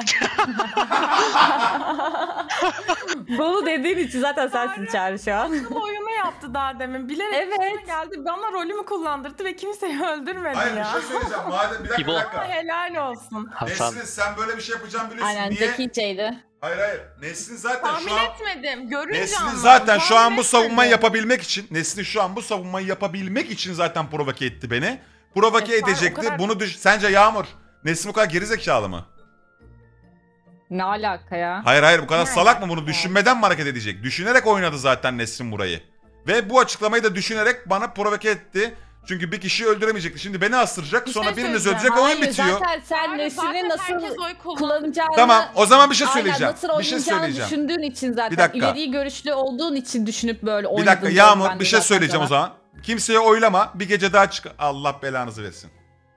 Bunu dediğin için zaten sensin Çağrı şu an. Nasıl oyunu yaptı daha demin. Bilerek Evet. üstüme geldi. Bana rolümü kullandırdı ve kimseyi öldürmedi Hayır ya. bir şey söyleyeceğim. Madem bir dakika İbo. bir dakika. Helal olsun. Hasan. Nesrin sen böyle bir şey yapacağını biliyorsun. Aynen Niye? zekiceydi. Hayır hayır. Nesrin zaten Tahmin şu an... etmedim. Görünce Nesrin anladım. zaten şu Tahmin an bu savunmayı etmedim. yapabilmek için, Nesrin şu an bu savunmayı yapabilmek için zaten provoke etti beni. Provoke Evet, var, o edecekti. kadar- Bunu düş... Sence Yağmur, Nesrin bu kadar gerizekalı mı? Ne alaka ya? Hayır hayır bu kadar Ne salak mı alaka? bunu düşünmeden mi hareket edecek? Düşünerek oynadı zaten Nesrin burayı. Ve bu açıklamayı da düşünerek bana provoke etti. Çünkü bir kişiyi öldüremeyecekti. Şimdi beni astıracak, Bir sonra şey biriniz söyleyeceğim. öldürecek, oyun Hayır, bitiyor. Zaten sen Zaten Nesrin'in nasıl herkes oy kullandı. kullanacağını... Tamam, o zaman bir şey Aynen, söyleyeceğim. nasıl Bir şey oynayacağını söyleyeceğim. düşündüğün için zaten. Bir dakika. İleriyi görüşlü olduğun için düşünüp böyle oynadın. Bir dakika diyorum Yağmur ben de bir şey zaten söyleyeceğim o sana. zaman. Kimseye oylama, bir gece daha çık. Allah belanızı versin.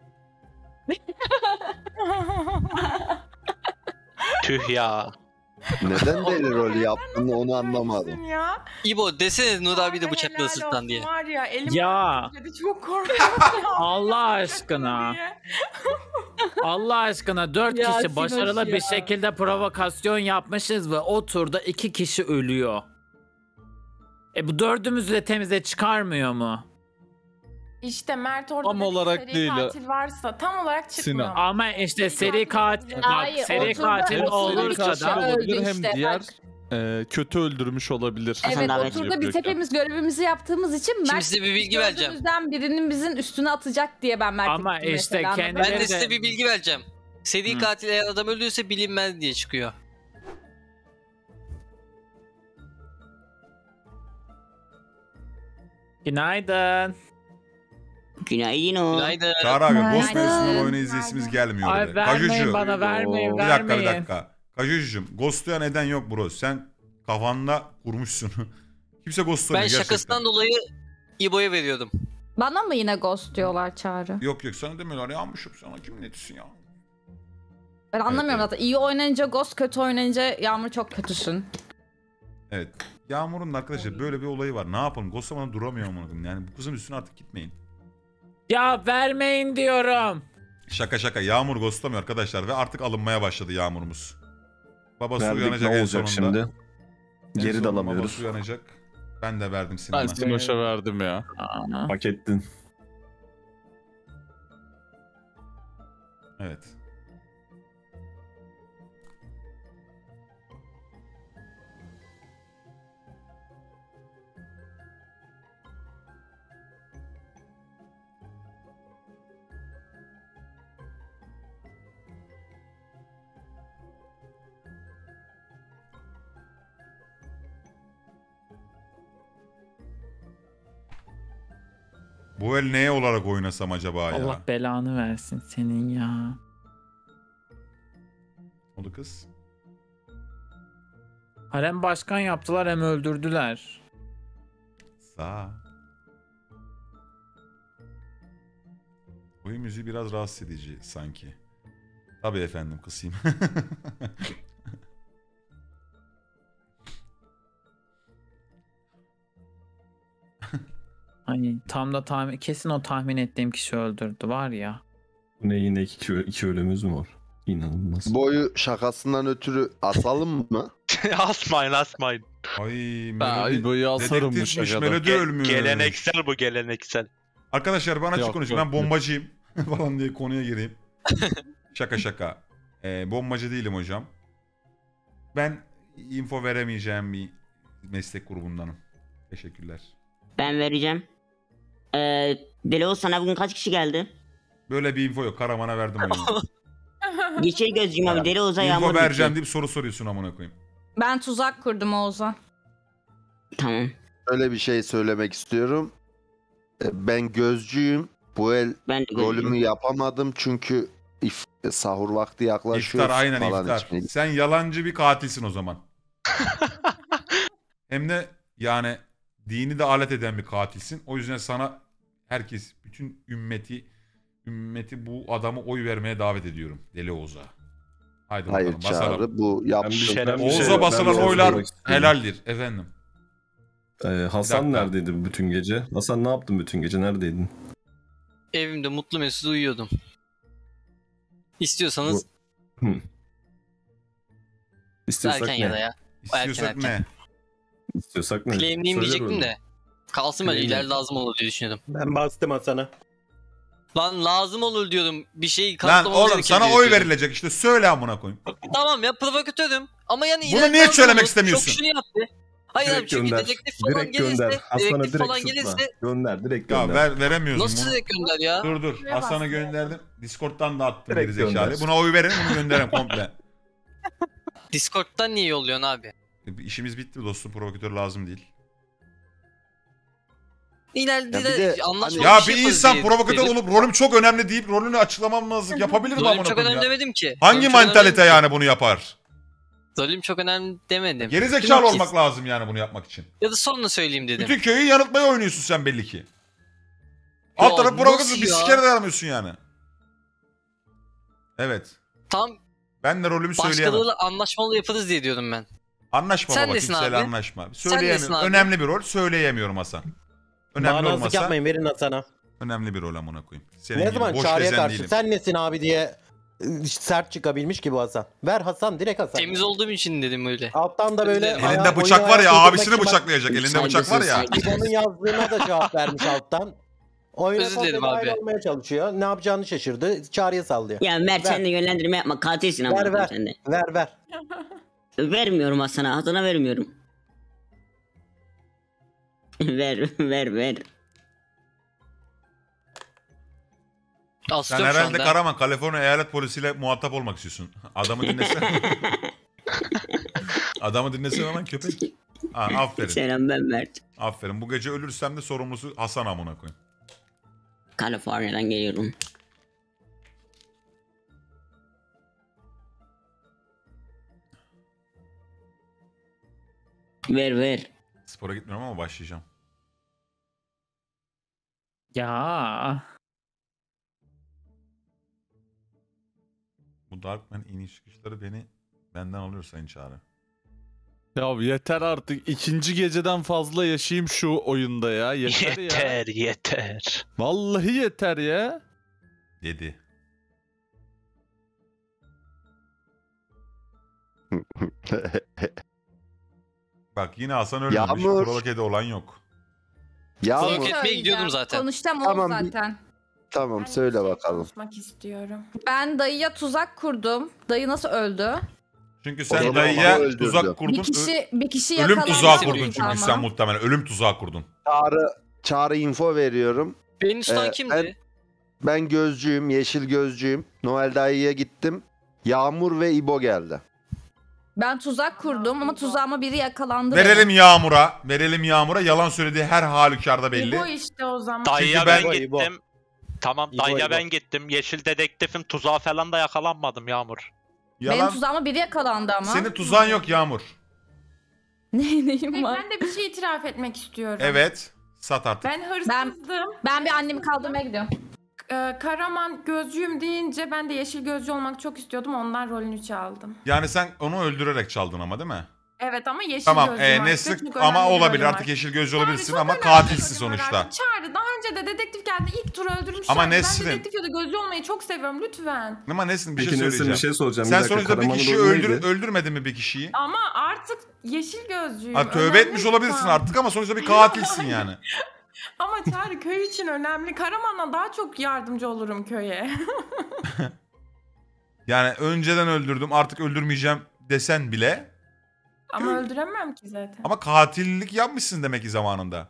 Tüh ya. Neden deli rolü yaptın onu anlamadım. Ya. İbo desene Nur abi de Abi bıçakla helal ısırtan olsun diye. Var ya, elim Ya. titredi, çok korkuyorum ya. Allah aşkına. diye. Allah aşkına dört Ya kişi Sinoş başarılı ya. bir şekilde provokasyon yapmışız ve o turda iki kişi ölüyor. E bu dördümüzü de temize çıkarmıyor mu? İşte Mert orada Tam dedi, olarak seri değil. katil varsa tam olarak çıkmıyor. Sinan. Ama işte seri katil, bak Hayır, seri o turda- katil o turda olursa bir kişi da öldü olabilir hem işte, diğer bak. e, kötü öldürmüş olabilir. Evet o davet turda biz yapıyorken. hepimiz görevimizi yaptığımız için Şimdi Mert size bir bilgi vereceğim. dördümüzden birinin bizim üstüne atacak diye ben Mert'e Ama gittim işte mesela, kendi- anladın Ben mı? de Nerede? size bir bilgi vereceğim. Seri Hı. katil eğer adam öldürürse bilinmez diye çıkıyor. Günaydın. Günaydın o. Günaydın. Çağrı abi Günaydın. Ghost mevsiminde oyunu izleyesimiz gelmiyor. Ay dedi. vermeyin Kajucu. bana vermeyin Bir dakika bir vermeyin. dakika. Kajucu'cum Ghost'layan neden yok bro. Sen kafanda kurmuşsun. Kimse Ghost'lamıyor Ben gerçekten. şakasından dolayı İbo'ya veriyordum. Bana mı yine ghost diyorlar Çağrı? Yok yok sana demiyorlar yanmışım sana kim ne diyorsun ya. Ben anlamıyorum evet. zaten. İyi oynayınca ghost, kötü oynayınca Yağmur çok kötüsün. Evet. Yağmur'un arkadaşlar böyle bir olayı var. Ne yapalım? Ghost'lamadan duramıyor amına koyayım. Yani bu kızın üstüne artık gitmeyin. Ya vermeyin diyorum. Şaka şaka. Yağmur ghostlamıyor arkadaşlar ve artık alınmaya başladı Yağmur'umuz. Babası Verdik, uyanacak ne en olacak sonunda. şimdi? En Geri de sonunda alamıyoruz. Babası uyanacak. Ben de verdim Ben Sinan'a. Sinoş'a verdim ya. Aa. Hak ettin. Evet. Bu el neye olarak oynasam acaba ya? Allah belanı versin senin ya. Oldu kız. Hem başkan yaptılar hem öldürdüler. Sağ. Oyun müziği biraz rahatsız edici sanki. Tabii efendim, kısayım. Hani tam da tahmin, kesin o tahmin ettiğim kişi öldürdü var ya. Bu ne, yine iki, iki ölümümüz mü var? İnanılmaz. Boyu şakasından ötürü asalım mı? Asmayın asmayın. Ay Ay, boyu asarım bu dedektifmiş, şakada. Melody Ge- ölmüş. geleneksel bu geleneksel. Arkadaşlar bana açık Yok, konuşayım. yok, Ben bombacıyım falan diye konuya gireyim. Şaka şaka. Ee, bombacı değilim hocam. Ben info veremeyeceğim bir meslek grubundanım. Teşekkürler. Ben vereceğim. Ee, Delo sana bugün kaç kişi geldi? Böyle bir info yok. Karaman'a verdim oyunu. Geçir gözcüğüm abi. Deli Oğuz'a Yağmur info vereceğim bitti. deyip soru soruyorsun amına koyayım. Ben tuzak kurdum Oğuz'a. Tamam. Öyle bir şey söylemek istiyorum. E, Ben gözcüyüm. Bu el Ben de gözcüyüm. rolümü yapamadım çünkü if, sahur vakti yaklaşıyor. İftar aynen falan iftar. içmeyi- Sen yalancı bir katilsin o zaman. Hem de yani dini de alet eden bir katilsin. O yüzden sana herkes, bütün ümmeti ümmeti bu adamı oy vermeye davet ediyorum. Deli Oğuz'a. Haydi Hayır bakalım basalım. Çağrı bu yaptığın... Ben bir Oğuz'a şey- basılan ben bir şey oylar sormak istiyorum. helaldir efendim. Ee, Hasan neredeydi bütün gece? Hasan ne yaptın bütün gece? Neredeydin? Evimde mutlu mesut uyuyordum. İstiyorsanız Hı. İstiyorsak erken ne? ya da ya. İstiyorsak erken. ne? İstiyorsak ne? Claimleyeyim Söyle diyecektim rolünü. de. Kalsın böyle Claimleyeyim. ileride lazım olur diye düşünüyordum. Ben bastım Hasan'a. Lan lazım olur diyordum. Bir şey Lan kanıtlamamız oğlum gerekiyor sana diye oy diyordum. verilecek işte, söyle amına koyayım. Tamam ya provokatörüm. Ama yani Bunu ileride niye lazım söylemek olur. istemiyorsun? Çok şunu yaptı. Hayır abi Direkt çünkü gönder. dedektif falan Direkt gönder. gelirse, Hasan'a dedektif direkt falan sıkma. gelirse Gönder, direkt Ya gönder. ver, veremiyorsun nasıl bunu. direkt gönder ya? Dur dur. Şuraya Hasan'a bas. gönderdim. Discord'dan da attım Direkt geri zekalı. gönder. Buna oy verin, bunu gönderin komple. Discord'dan niye yolluyorsun abi? İşimiz bitti dostum, provokatör lazım değil. şey İleride Ya bir de, de- anlaşmalı Ya şey bir yaparız insan diye provokatör dedim. olup rolüm çok önemli deyip rolünü açıklamamazlık yapabilir mi Rolüm amına çok koyayım önemli ya? demedim ki. Hangi Rolüm çok mantalite önemli yani bunu yapar? Rolüm çok önemli demedim. Gerizekalı Dedim ki- olmak lazım yani bunu yapmak için. Ya da sonra söyleyeyim dedim. Bütün köyü yanıltmaya oynuyorsun sen belli ki. Alt tarafı nasıl provokatör, bir ya? sikere de yaramıyorsun yani. Evet. Tam Ben de rolümü söyleyemem. başkalarıyla anlaşmalı yaparız diye diyordum ben. Anlaşma Sen baba, nesin kimseyle abi? anlaşma. Sen Söyleyemiyorum. nesin abi? Önemli bir rol, söyleyemiyorum Hasan. Önemli Bağnazlık olmasa yapmayın, verin Hasan'a. önemli bir rol amına koyayım. Senin Ne gibi zaman boş Çağrı'ya gezen karşı değilim. sen nesin abi diye ı, sert çıkabilmiş gibi Hasan. Ver Hasan, direkt Hasan. Temiz olduğum için dedim öyle. Alttan da böyle... Elinde ayağı- Elinde bıçak oyunu var ya, ayağa abisini uydurmak için bıçaklayacak. Elinde bıçak var ya. Saygısız, bak, İbo'nun yazdığına da cevap vermiş alttan. Oyuna Özür komple dilerim dahil abi. olmaya çalışıyor. Ne yapacağını şaşırdı. Çağrı'ya sallıyor. Ya Mert Ver. sen de yönlendirme yapma. Katilsin ama Ver ver. sen de. Ver ver. Vermiyorum Hasan'a. Hasan'a vermiyorum. ver ver ver. Sen Aslıyorum şu herhalde anda. Karaman, Kaliforniya eyalet polisiyle muhatap olmak istiyorsun. Adamı dinlesene. Adamı dinlesene lan köpek. Ha, aferin. Selam ben Mert. Aferin. Bu gece ölürsem de sorumlusu Hasan amına koyayım. Kaliforniya'dan geliyorum. Ver ver. Spora gitmiyorum ama başlayacağım. Ya. Bu Darkman iniş çıkışları beni benden alıyor Sayın Çağrı. Ya yeter artık. İkinci geceden fazla yaşayayım şu oyunda ya. Yeter, ya. Yeter yeter. Vallahi yeter ya. Dedi. Bak yine Hasan ölmemiş. Yağmur. Provokede olan yok. Yağmur. Provoke etmeye gidiyordum zaten. Konuşacağım Oğuz Tamam, bir- zaten. Tamam Ben de söyle bir şey bakalım. Konuşmak istiyorum. Ben dayıya tuzak kurdum. Dayı nasıl öldü? Çünkü O sen zaman dayıya onu öldürdü. tuzak kurdun. Bir kişi bir kişi Ölüm yakalandı. tuzağı Birisi kurdun büyük çünkü ama. sen muhtemelen. Ölüm tuzağı kurdun. Çağrı, Çağrı info veriyorum. Benim tutan Ee, kimdi? ben- Ben gözcüyüm, yeşil gözcüyüm. Noel dayıya gittim. Yağmur ve İbo geldi. Ben tuzak kurdum ama tuzağıma biri yakalandı. Verelim Yağmur'a. Verelim Yağmur'a. Yalan söylediği her halükarda belli. İbo işte o zaman. Dayıya ben- ben, İbo, gittim. Tamam İbo, dayıya İbo. ben gittim. Yeşil dedektifin tuzağı falan da yakalanmadım Yağmur. Benim Yalan. tuzağıma biri yakalandı ama. Senin tuzağın yok Yağmur. Ne neyim Peki, var? ben de bir şey itiraf etmek istiyorum. Evet. Sat artık. Ben hırsızdım. Ben bir annemi kaldırmaya gidiyorum. Ee, Karaman gözcüyüm deyince ben de yeşil gözcü olmak çok istiyordum. Ondan rolünü çaldım. Yani sen onu öldürerek çaldın ama değil mi? Evet ama yeşil Tamam. gözcüyüm E, artık. Nesrin Çok ama önemli bir olabilir. rolüm Artık var. yeşil gözlü Çağrı, olabilirsin çok ama önemli katilsin bir rolüm var sonuçta. artık. Çağrı daha önce de dedektif geldi. İlk tur öldürmüş. Ama Çağrı. Nesrin- Ben dedektif ya da gözcü olmayı çok seviyorum lütfen. Ama Nesrin bir Peki şey Nesrin, söyleyeceğim. bir şey soracağım. Bir Sen dakika, sonuçta bir Karaman'ın kişiyi rolü öldür, neydi? öldürmedin mi bir kişiyi? Ama artık yeşil gözcüyüm. Ha, tövbe Önemli etmiş olabilirsin lütfen. artık ama sonuçta bir katilsin yani. Ama Çağrı köy için önemli. Karaman'la daha çok yardımcı olurum köye. Yani önceden öldürdüm artık öldürmeyeceğim desen bile. Ama öldüremem ki zaten. Ama katillik yapmışsın demek ki zamanında.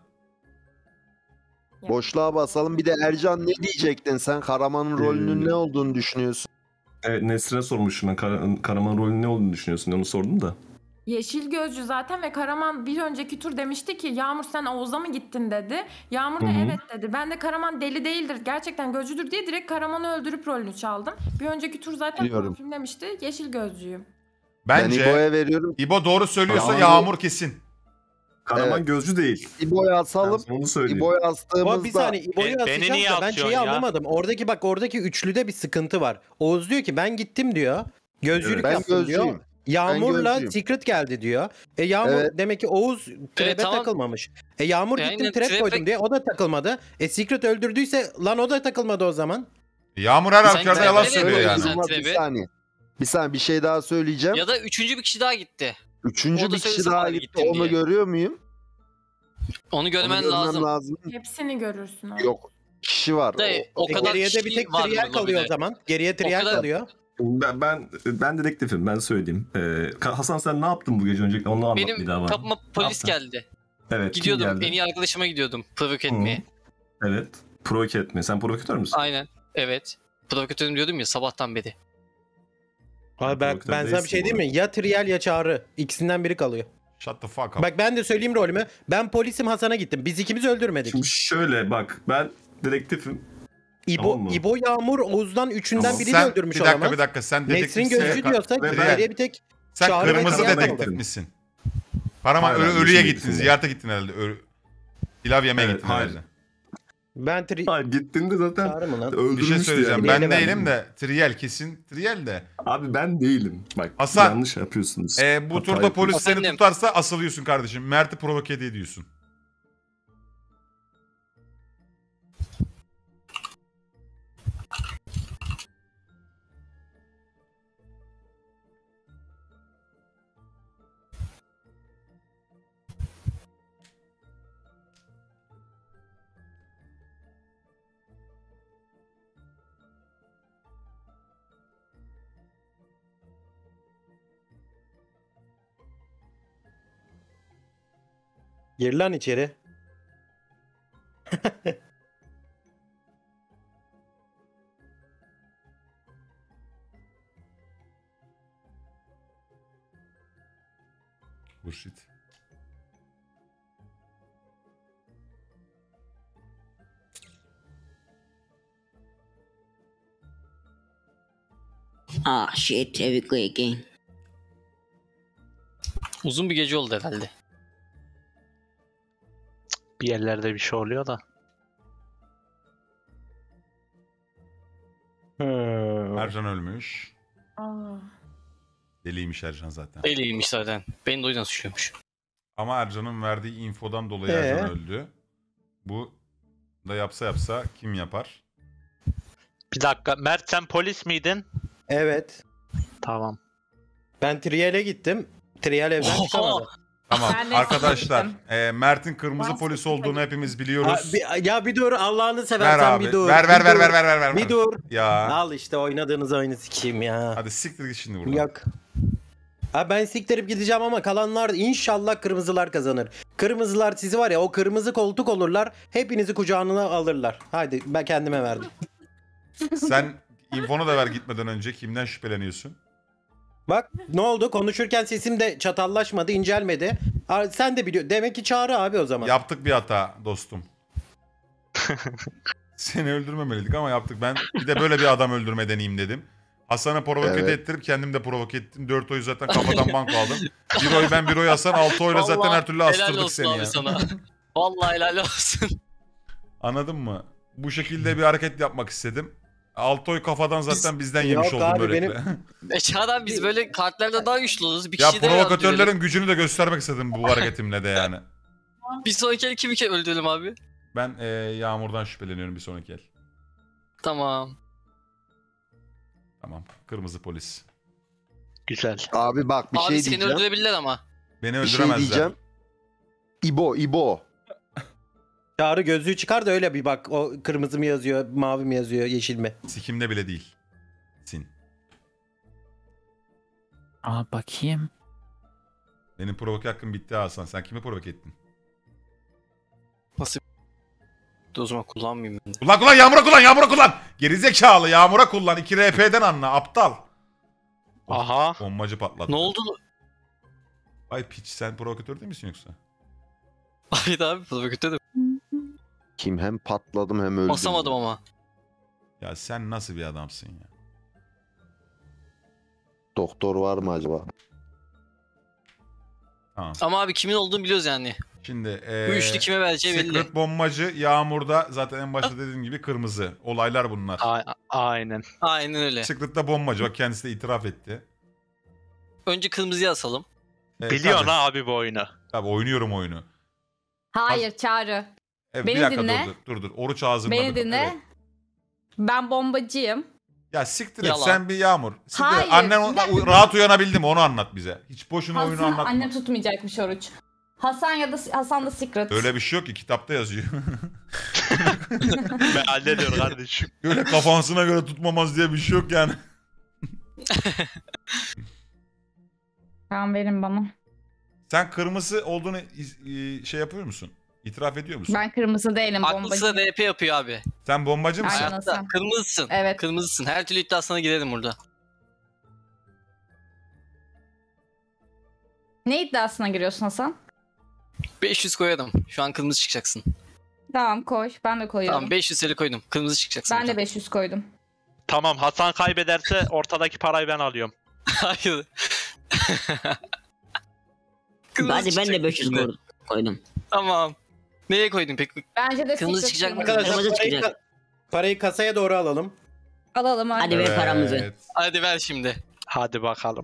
Boşluğa basalım. Bir de Ercan ne diyecektin sen? Karaman'ın rolünün ne olduğunu düşünüyorsun? Evet, Nesrin'e sormuşum ben. Kar Karaman rolünün ne olduğunu düşünüyorsun? Onu sordum da. Yeşil gözcü zaten ve Karaman bir önceki tur demişti ki Yağmur sen Oğuz'a mı gittin dedi. Yağmur da Hı hı. evet dedi. Ben de Karaman deli değildir gerçekten gözcüdür diye direkt Karaman'ı öldürüp rolünü çaldım. Bir önceki tur zaten Biliyorum. konfirmlemişti. Yeşil gözcüyüm. Bence Ben İbo'ya veriyorum. İbo doğru söylüyorsa Yağmur- Yağmur kesin. Karaman Evet. gözcü değil. İbo'ya asalım. Ben onu söyleyeyim. İbo'ya Ama astığımızda... bir saniye İbo'yu Be- beni asacağım niye da ben atıyorsun şeyi ya? anlamadım. Oradaki bak oradaki üçlüde bir sıkıntı var. Oğuz diyor ki ben gittim diyor. Gözcülük Ben yaptım diyor. gözcüyüm. Yağmur'la gözcüyüm. Secret geldi diyor. E Yağmur Evet. demek ki Oğuz trap'e tamam. takılmamış. E Yağmur E, gittim aynen, trap trap'e- koydum diye o da takılmadı. E Secret öldürdüyse lan o da takılmadı o zaman. Yağmur her Sen halükarda yalan trebe söylüyor koydun yani. sen. Ama bir Trebe. saniye. Bir saniye bir şey daha söyleyeceğim. Ya da üçüncü bir kişi daha gitti. Üçüncü o da bir kişi söylese daha bari gitti. gittim Onu diye. görüyor muyum? Onu Onu görmen görmem lazım. lazım. Hepsini görürsün. abi. Yok. Kişi var. Dayı, O- o E, kadar geriye de bir kişi tek var trial bu kalıyor o lobide. zaman. Geriye trial kadar- kalıyor. Ben, ben ben dedektifim, ben söyleyeyim. Ee, Ka- Hasan sen ne yaptın bu gece öncelikle, onu anlat bir daha Benim bana. kapıma polis Ne yaptın? geldi. Evet, kim Gidiyordum. geldi? En iyi arkadaşıma gidiyordum. Provoke Hı. etmeye. Evet. Provoke etme. Sen provokatör müsün? Aynen. Evet. Provokatörüm diyordum ya sabahtan beri. Abi ben, Provokatör ben sana bir şey değilsin diyeyim mi? Ya trial ya çağrı. İkisinden biri kalıyor. Shut the fuck up. Bak ben de söyleyeyim rolümü. Ben polisim Hasan'a gittim. Biz ikimiz öldürmedik. Şimdi şöyle bak, ben dedektifim. İbo, Tamam mı? İbo Yağmur Oğuz'dan üçünden Tamam. birini Sen öldürmüş bir dakika olamaz. bir dakika sen Nesrin dedektifsin. gözcü diyorsa Ve ben- geriye bir tek Sen Çağrı ve kırmızı Trial dedektif kaldı. misin? Karaman Hayır, ölü, hayır, ölüye yeşil gittin, dedektifim. ziyarete gittin herhalde. Ölü... Pilav yemeye Evet, gittin hayır. herhalde. Ben tri... Hayır, gittiğinde zaten Çağrı mı lan? Bir şey öldürmüştü söyleyeceğim. yani. Ben Diğeri değilim ben. de Trial kesin Trial de. Abi ben değilim. Bak Hasan, yanlış yapıyorsunuz. E, bu Hata turda yapıyorsunuz. polis seni Efendim? tutarsa asılıyorsun kardeşim. Mert'i provoke ediyorsun. Gir lan içeri. Bullshit. Ah shit, here we go again. Uzun bir gece oldu herhalde. Bir yerlerde bir şey oluyor da. Hmm. Ercan ölmüş. Aa. Deliymiş Ercan zaten. Deliymiş zaten. Beni de o yüzden suçluyormuş. Ama Ercan'ın verdiği infodan dolayı Ee? Ercan öldü. Bu da yapsa yapsa kim yapar? Bir dakika Mert sen polis miydin? Evet. Tamam. Ben trial'e gittim. Trial evden Oha! çıkamadı. Tamam Ben de arkadaşlar gittim. e, Mert'in kırmızı Ben polis sıkıntı olduğunu yok. hepimiz Ha, biliyoruz. bir- ya bir dur Allah'ını Ver seversen abi. bir dur. Ver ver Bir ver dur. ver ver ver ver. Bir dur. Ya. Al işte oynadığınız oyunu sikeyim ya. Hadi siktir git şimdi buradan. Yok. Ha ben siktirip gideceğim ama kalanlar inşallah kırmızılar kazanır. Kırmızılar sizi var ya o kırmızı koltuk olurlar. Hepinizi kucağına alırlar. Haydi ben kendime verdim. Sen infonu da ver gitmeden önce. Kimden şüpheleniyorsun? Bak ne oldu? Konuşurken sesim de çatallaşmadı, incelmedi. Aa, sen de biliyorsun. Demek ki Çağrı abi o zaman. Yaptık bir hata dostum. Seni öldürmemeliydik ama yaptık. Ben bir de böyle bir adam öldürme deneyeyim dedim. Hasan'ı provoke Evet. ettirip kendim de provoke ettim. dört oyu zaten kafadan bank aldım. Bir oy ben, bir oy Hasan. altı oyla zaten Vallahi her türlü helal astırdık olsun seni abi ya. sana. Vallahi helal olsun. Anladın mı? Bu şekilde bir hareket yapmak istedim. altı oy kafadan zaten bizden yemiş Yok oldum abi, böylelikle. benim- E Çağrı biz böyle kartlarda daha güçlü oluruz. Bir Ya kişi de öldürelim. provokatörlerin gücünü de göstermek istedim bu hareketimle de yani. Bir sonraki el kimi ke- öldürelim abi? Ben e, Yağmur'dan şüpheleniyorum bir sonraki el. Tamam. Tamam. Kırmızı polis. Güzel. Abi bak bir abi şey seni diyeceğim. öldürebilirler ama. Beni Bir şey öldüremezler. diyeceğim. İbo, İbo. Çağrı gözlüğü çıkar da öyle bir bak. O kırmızı mı yazıyor, mavi mi yazıyor, yeşil mi? Sikimde bile değil. Sin. Aa bakayım. Benim provoke hakkım bitti Hasan. Sen kimi provoke ettin? Nasıl? O zaman kullanmayayım ben de. Kullan kullan Yağmur'a kullan Yağmur'a kullan. Gerizekalı Yağmur'a kullan. iki R P'den anla aptal. Aha. Bombacı patladı. Ne oldu? Ay piç sen provokatör değil misin yoksa? Hayır abi provokatör de Kim hem patladım hem öldüm. basamadım ama. Ya sen nasıl bir adamsın ya? Doktor var mı acaba? Tamam. Ama abi kimin olduğunu biliyoruz yani. Şimdi Bu ee, üçlü kime vereceği belli. Secret bombacı Yağmur'da zaten en başta dediğim gibi kırmızı. Olaylar bunlar. A- aynen. Aynen öyle. Secret'ta bombacı. Bak kendisi de itiraf etti. Önce kırmızıya asalım. Ee, Biliyorsun tabii. ha abi bu oyunu. Tabii oynuyorum oyunu. Hayır Çağrı. Evet, Beni bir dakika dinle. dur dur. Dur dur. Oruç ağzımda. Beni dur. dinle. Evet. Ben bombacıyım. Ya siktir et Yalan. sen bir Yağmur. Siktir et. Hayır, Annen bir o- dakika. rahat uyanabildi mi onu anlat bize. Hiç boşuna oyunu Hasan anlatma. annem tutmayacakmış oruç. Hasan ya da Hasan da Secret. Öyle bir şey yok ki kitapta yazıyor. Ben hallediyorum kardeşim. Öyle kafansına göre tutmamaz diye bir şey yok yani. Tamam verin bana. Sen kırmızı olduğunu iz- e, şey yapıyor musun? İtiraf ediyor musun? Ben kırmızı değilim Aklısı bombacı. da R P yapıyor abi. Sen bombacı mısın? Aynen. Hayatta kırmızısın. Evet. Kırmızısın. Her türlü iddiasına girelim burada. Ne iddiasına giriyorsun Hasan? beş yüz koyarım. Şu an kırmızı çıkacaksın. Tamam koy. Ben de koyuyorum. Tamam beş yüz L koydum. Kırmızı çıkacaksın. ben buradan. de beş yüz koydum. Tamam Hasan kaybederse ortadaki parayı ben alıyorum. Hayır. Kırmızı Hadi ben de çıkacak beş yüz içinde. koydum. koydum. Tamam. Neye koydun peki? Bence de Kırmızı Secret çıkacak mı? kırmızı. Arkadaşlar Kırmızı parayı, çıkacak. parayı kasaya doğru alalım. Alalım hadi. Hadi ver paramızı. Hadi ver şimdi. Hadi bakalım.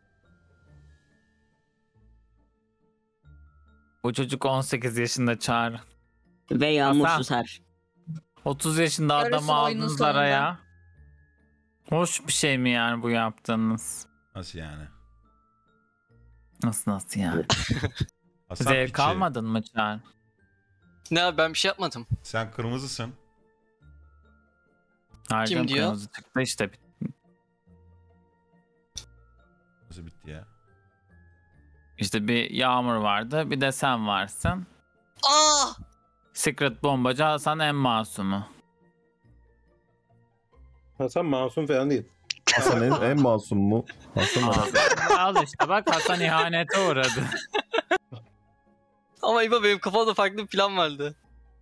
Bu çocuk on sekiz yaşında Çağrı. Ve Yağmur Hasan. susar. otuz yaşında Görürsün adamı oyunun aldınız sonunda. araya. Hoş bir şey mi yani bu yaptığınız? Nasıl yani? Nasıl nasıl yani? Hasan Zevk piçi. almadın mı Çağrı? Ne abi ben bir şey yapmadım. Sen kırmızısın. Harcan diyor? kırmızı çıktı işte. Nasıl bitti ya? İşte bir Yağmur vardı, bir de sen varsın. Aa! Secret bombacı Hasan en masumu. Hasan masum falan değil. Hasan en, en masum mu? Hasan Aa, al işte bak Hasan ihanete uğradı. Ama İbo benim kafamda farklı bir plan vardı.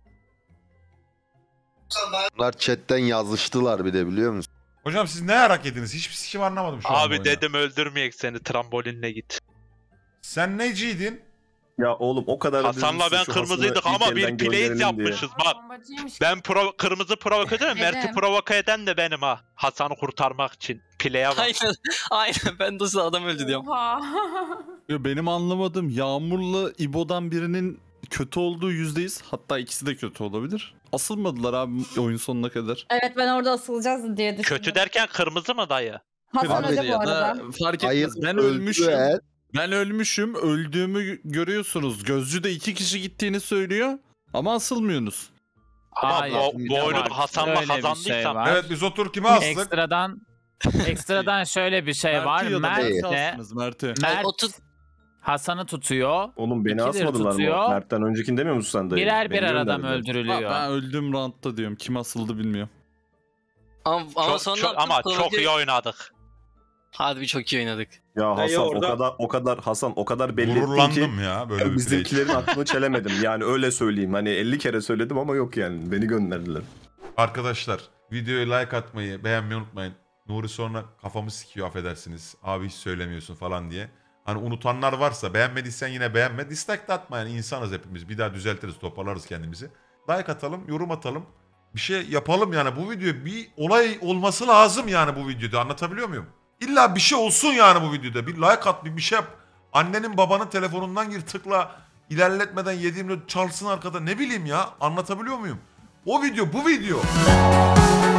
Bunlar chatten yazıştılar bir de biliyor musun? Hocam siz ne yarak yediniz? Hiçbir sikim anlamadım şu an bu Abi oyunda. dedim öldürmeyek seni trambolinle git. Sen neciydin? Ya oğlum o kadar da Hasan'la dediniz ben şu kırmızıydık Hasan'ı ama ilk bir elden plays gönderelim diye. yapmışız bak. Bombacıymış. Ben pro kırmızı provokatörüm. Mert'i Dedim. provoke eden de benim ha. Hasan'ı kurtarmak için. Play'e bak. Aynen. Aynen ben de o sırada adam öldü diyorum. Oha. Ya benim anlamadığım Yağmur'la İbo'dan birinin kötü olduğu yüzdeyiz. Hatta ikisi de kötü olabilir. Asılmadılar abi oyun sonuna kadar. Evet ben orada asılacağız diye düşündüm. Kötü derken kırmızı mı dayı? Hasan Abi öyle bu ya arada. Ha, fark Hayır, etmez. Ben öldü ölmüşüm. eğer. Ben ölmüşüm. Öldüğümü görüyorsunuz. Gözcü de iki kişi gittiğini söylüyor. Ama asılmıyorsunuz. Ama Hayır, bu, bir bu de oyunu var. Hasan'la Öyle bir şey kazandıysam. var. Evet biz otur kime astık? Ekstradan ekstradan şöyle bir şey var. Mert'i ya da Mert Mert'i de astınız, Mert'i. Mert o tut- Hasan'ı tutuyor. Oğlum beni İkidir asmadılar tutuyor. mı? Mert'ten öncekini demiyor musun sen de? Birer Beni birer adam gönderdiler. öldürülüyor. Ha, ben öldüğüm roundda diyorum. Kim asıldı bilmiyorum. Ama, ama Çok, sonra çok, ama provoke- çok iyi oynadık. Harbi çok iyi oynadık. Ya Dayı Hasan orada- o kadar o kadar Hasan o kadar belli ettin ki Gururlandım ya böyle bir bizimkilerin play. aklını çelemedim. Yani öyle söyleyeyim. Hani elli kere söyledim ama yok yani. Beni gönderdiler. Arkadaşlar videoya like atmayı, beğenmeyi unutmayın. Nuri sonra kafamı sikiyor affedersiniz. Abi hiç söylemiyorsun falan diye. Hani unutanlar varsa beğenmediysen yine beğenme. Dislike de atma yani insanız hepimiz. Bir daha düzeltiriz, toparlarız kendimizi. Like atalım, yorum atalım. Bir şey yapalım yani bu video bir olay olması lazım yani bu videoda, anlatabiliyor muyum? İlla bir şey olsun yani bu videoda. Bir like at, bir bir şey yap. Annenin babanın telefonundan gir tıkla. İlerletmeden yediğimde çalsın arkada, ne bileyim ya, anlatabiliyor muyum? O video bu video.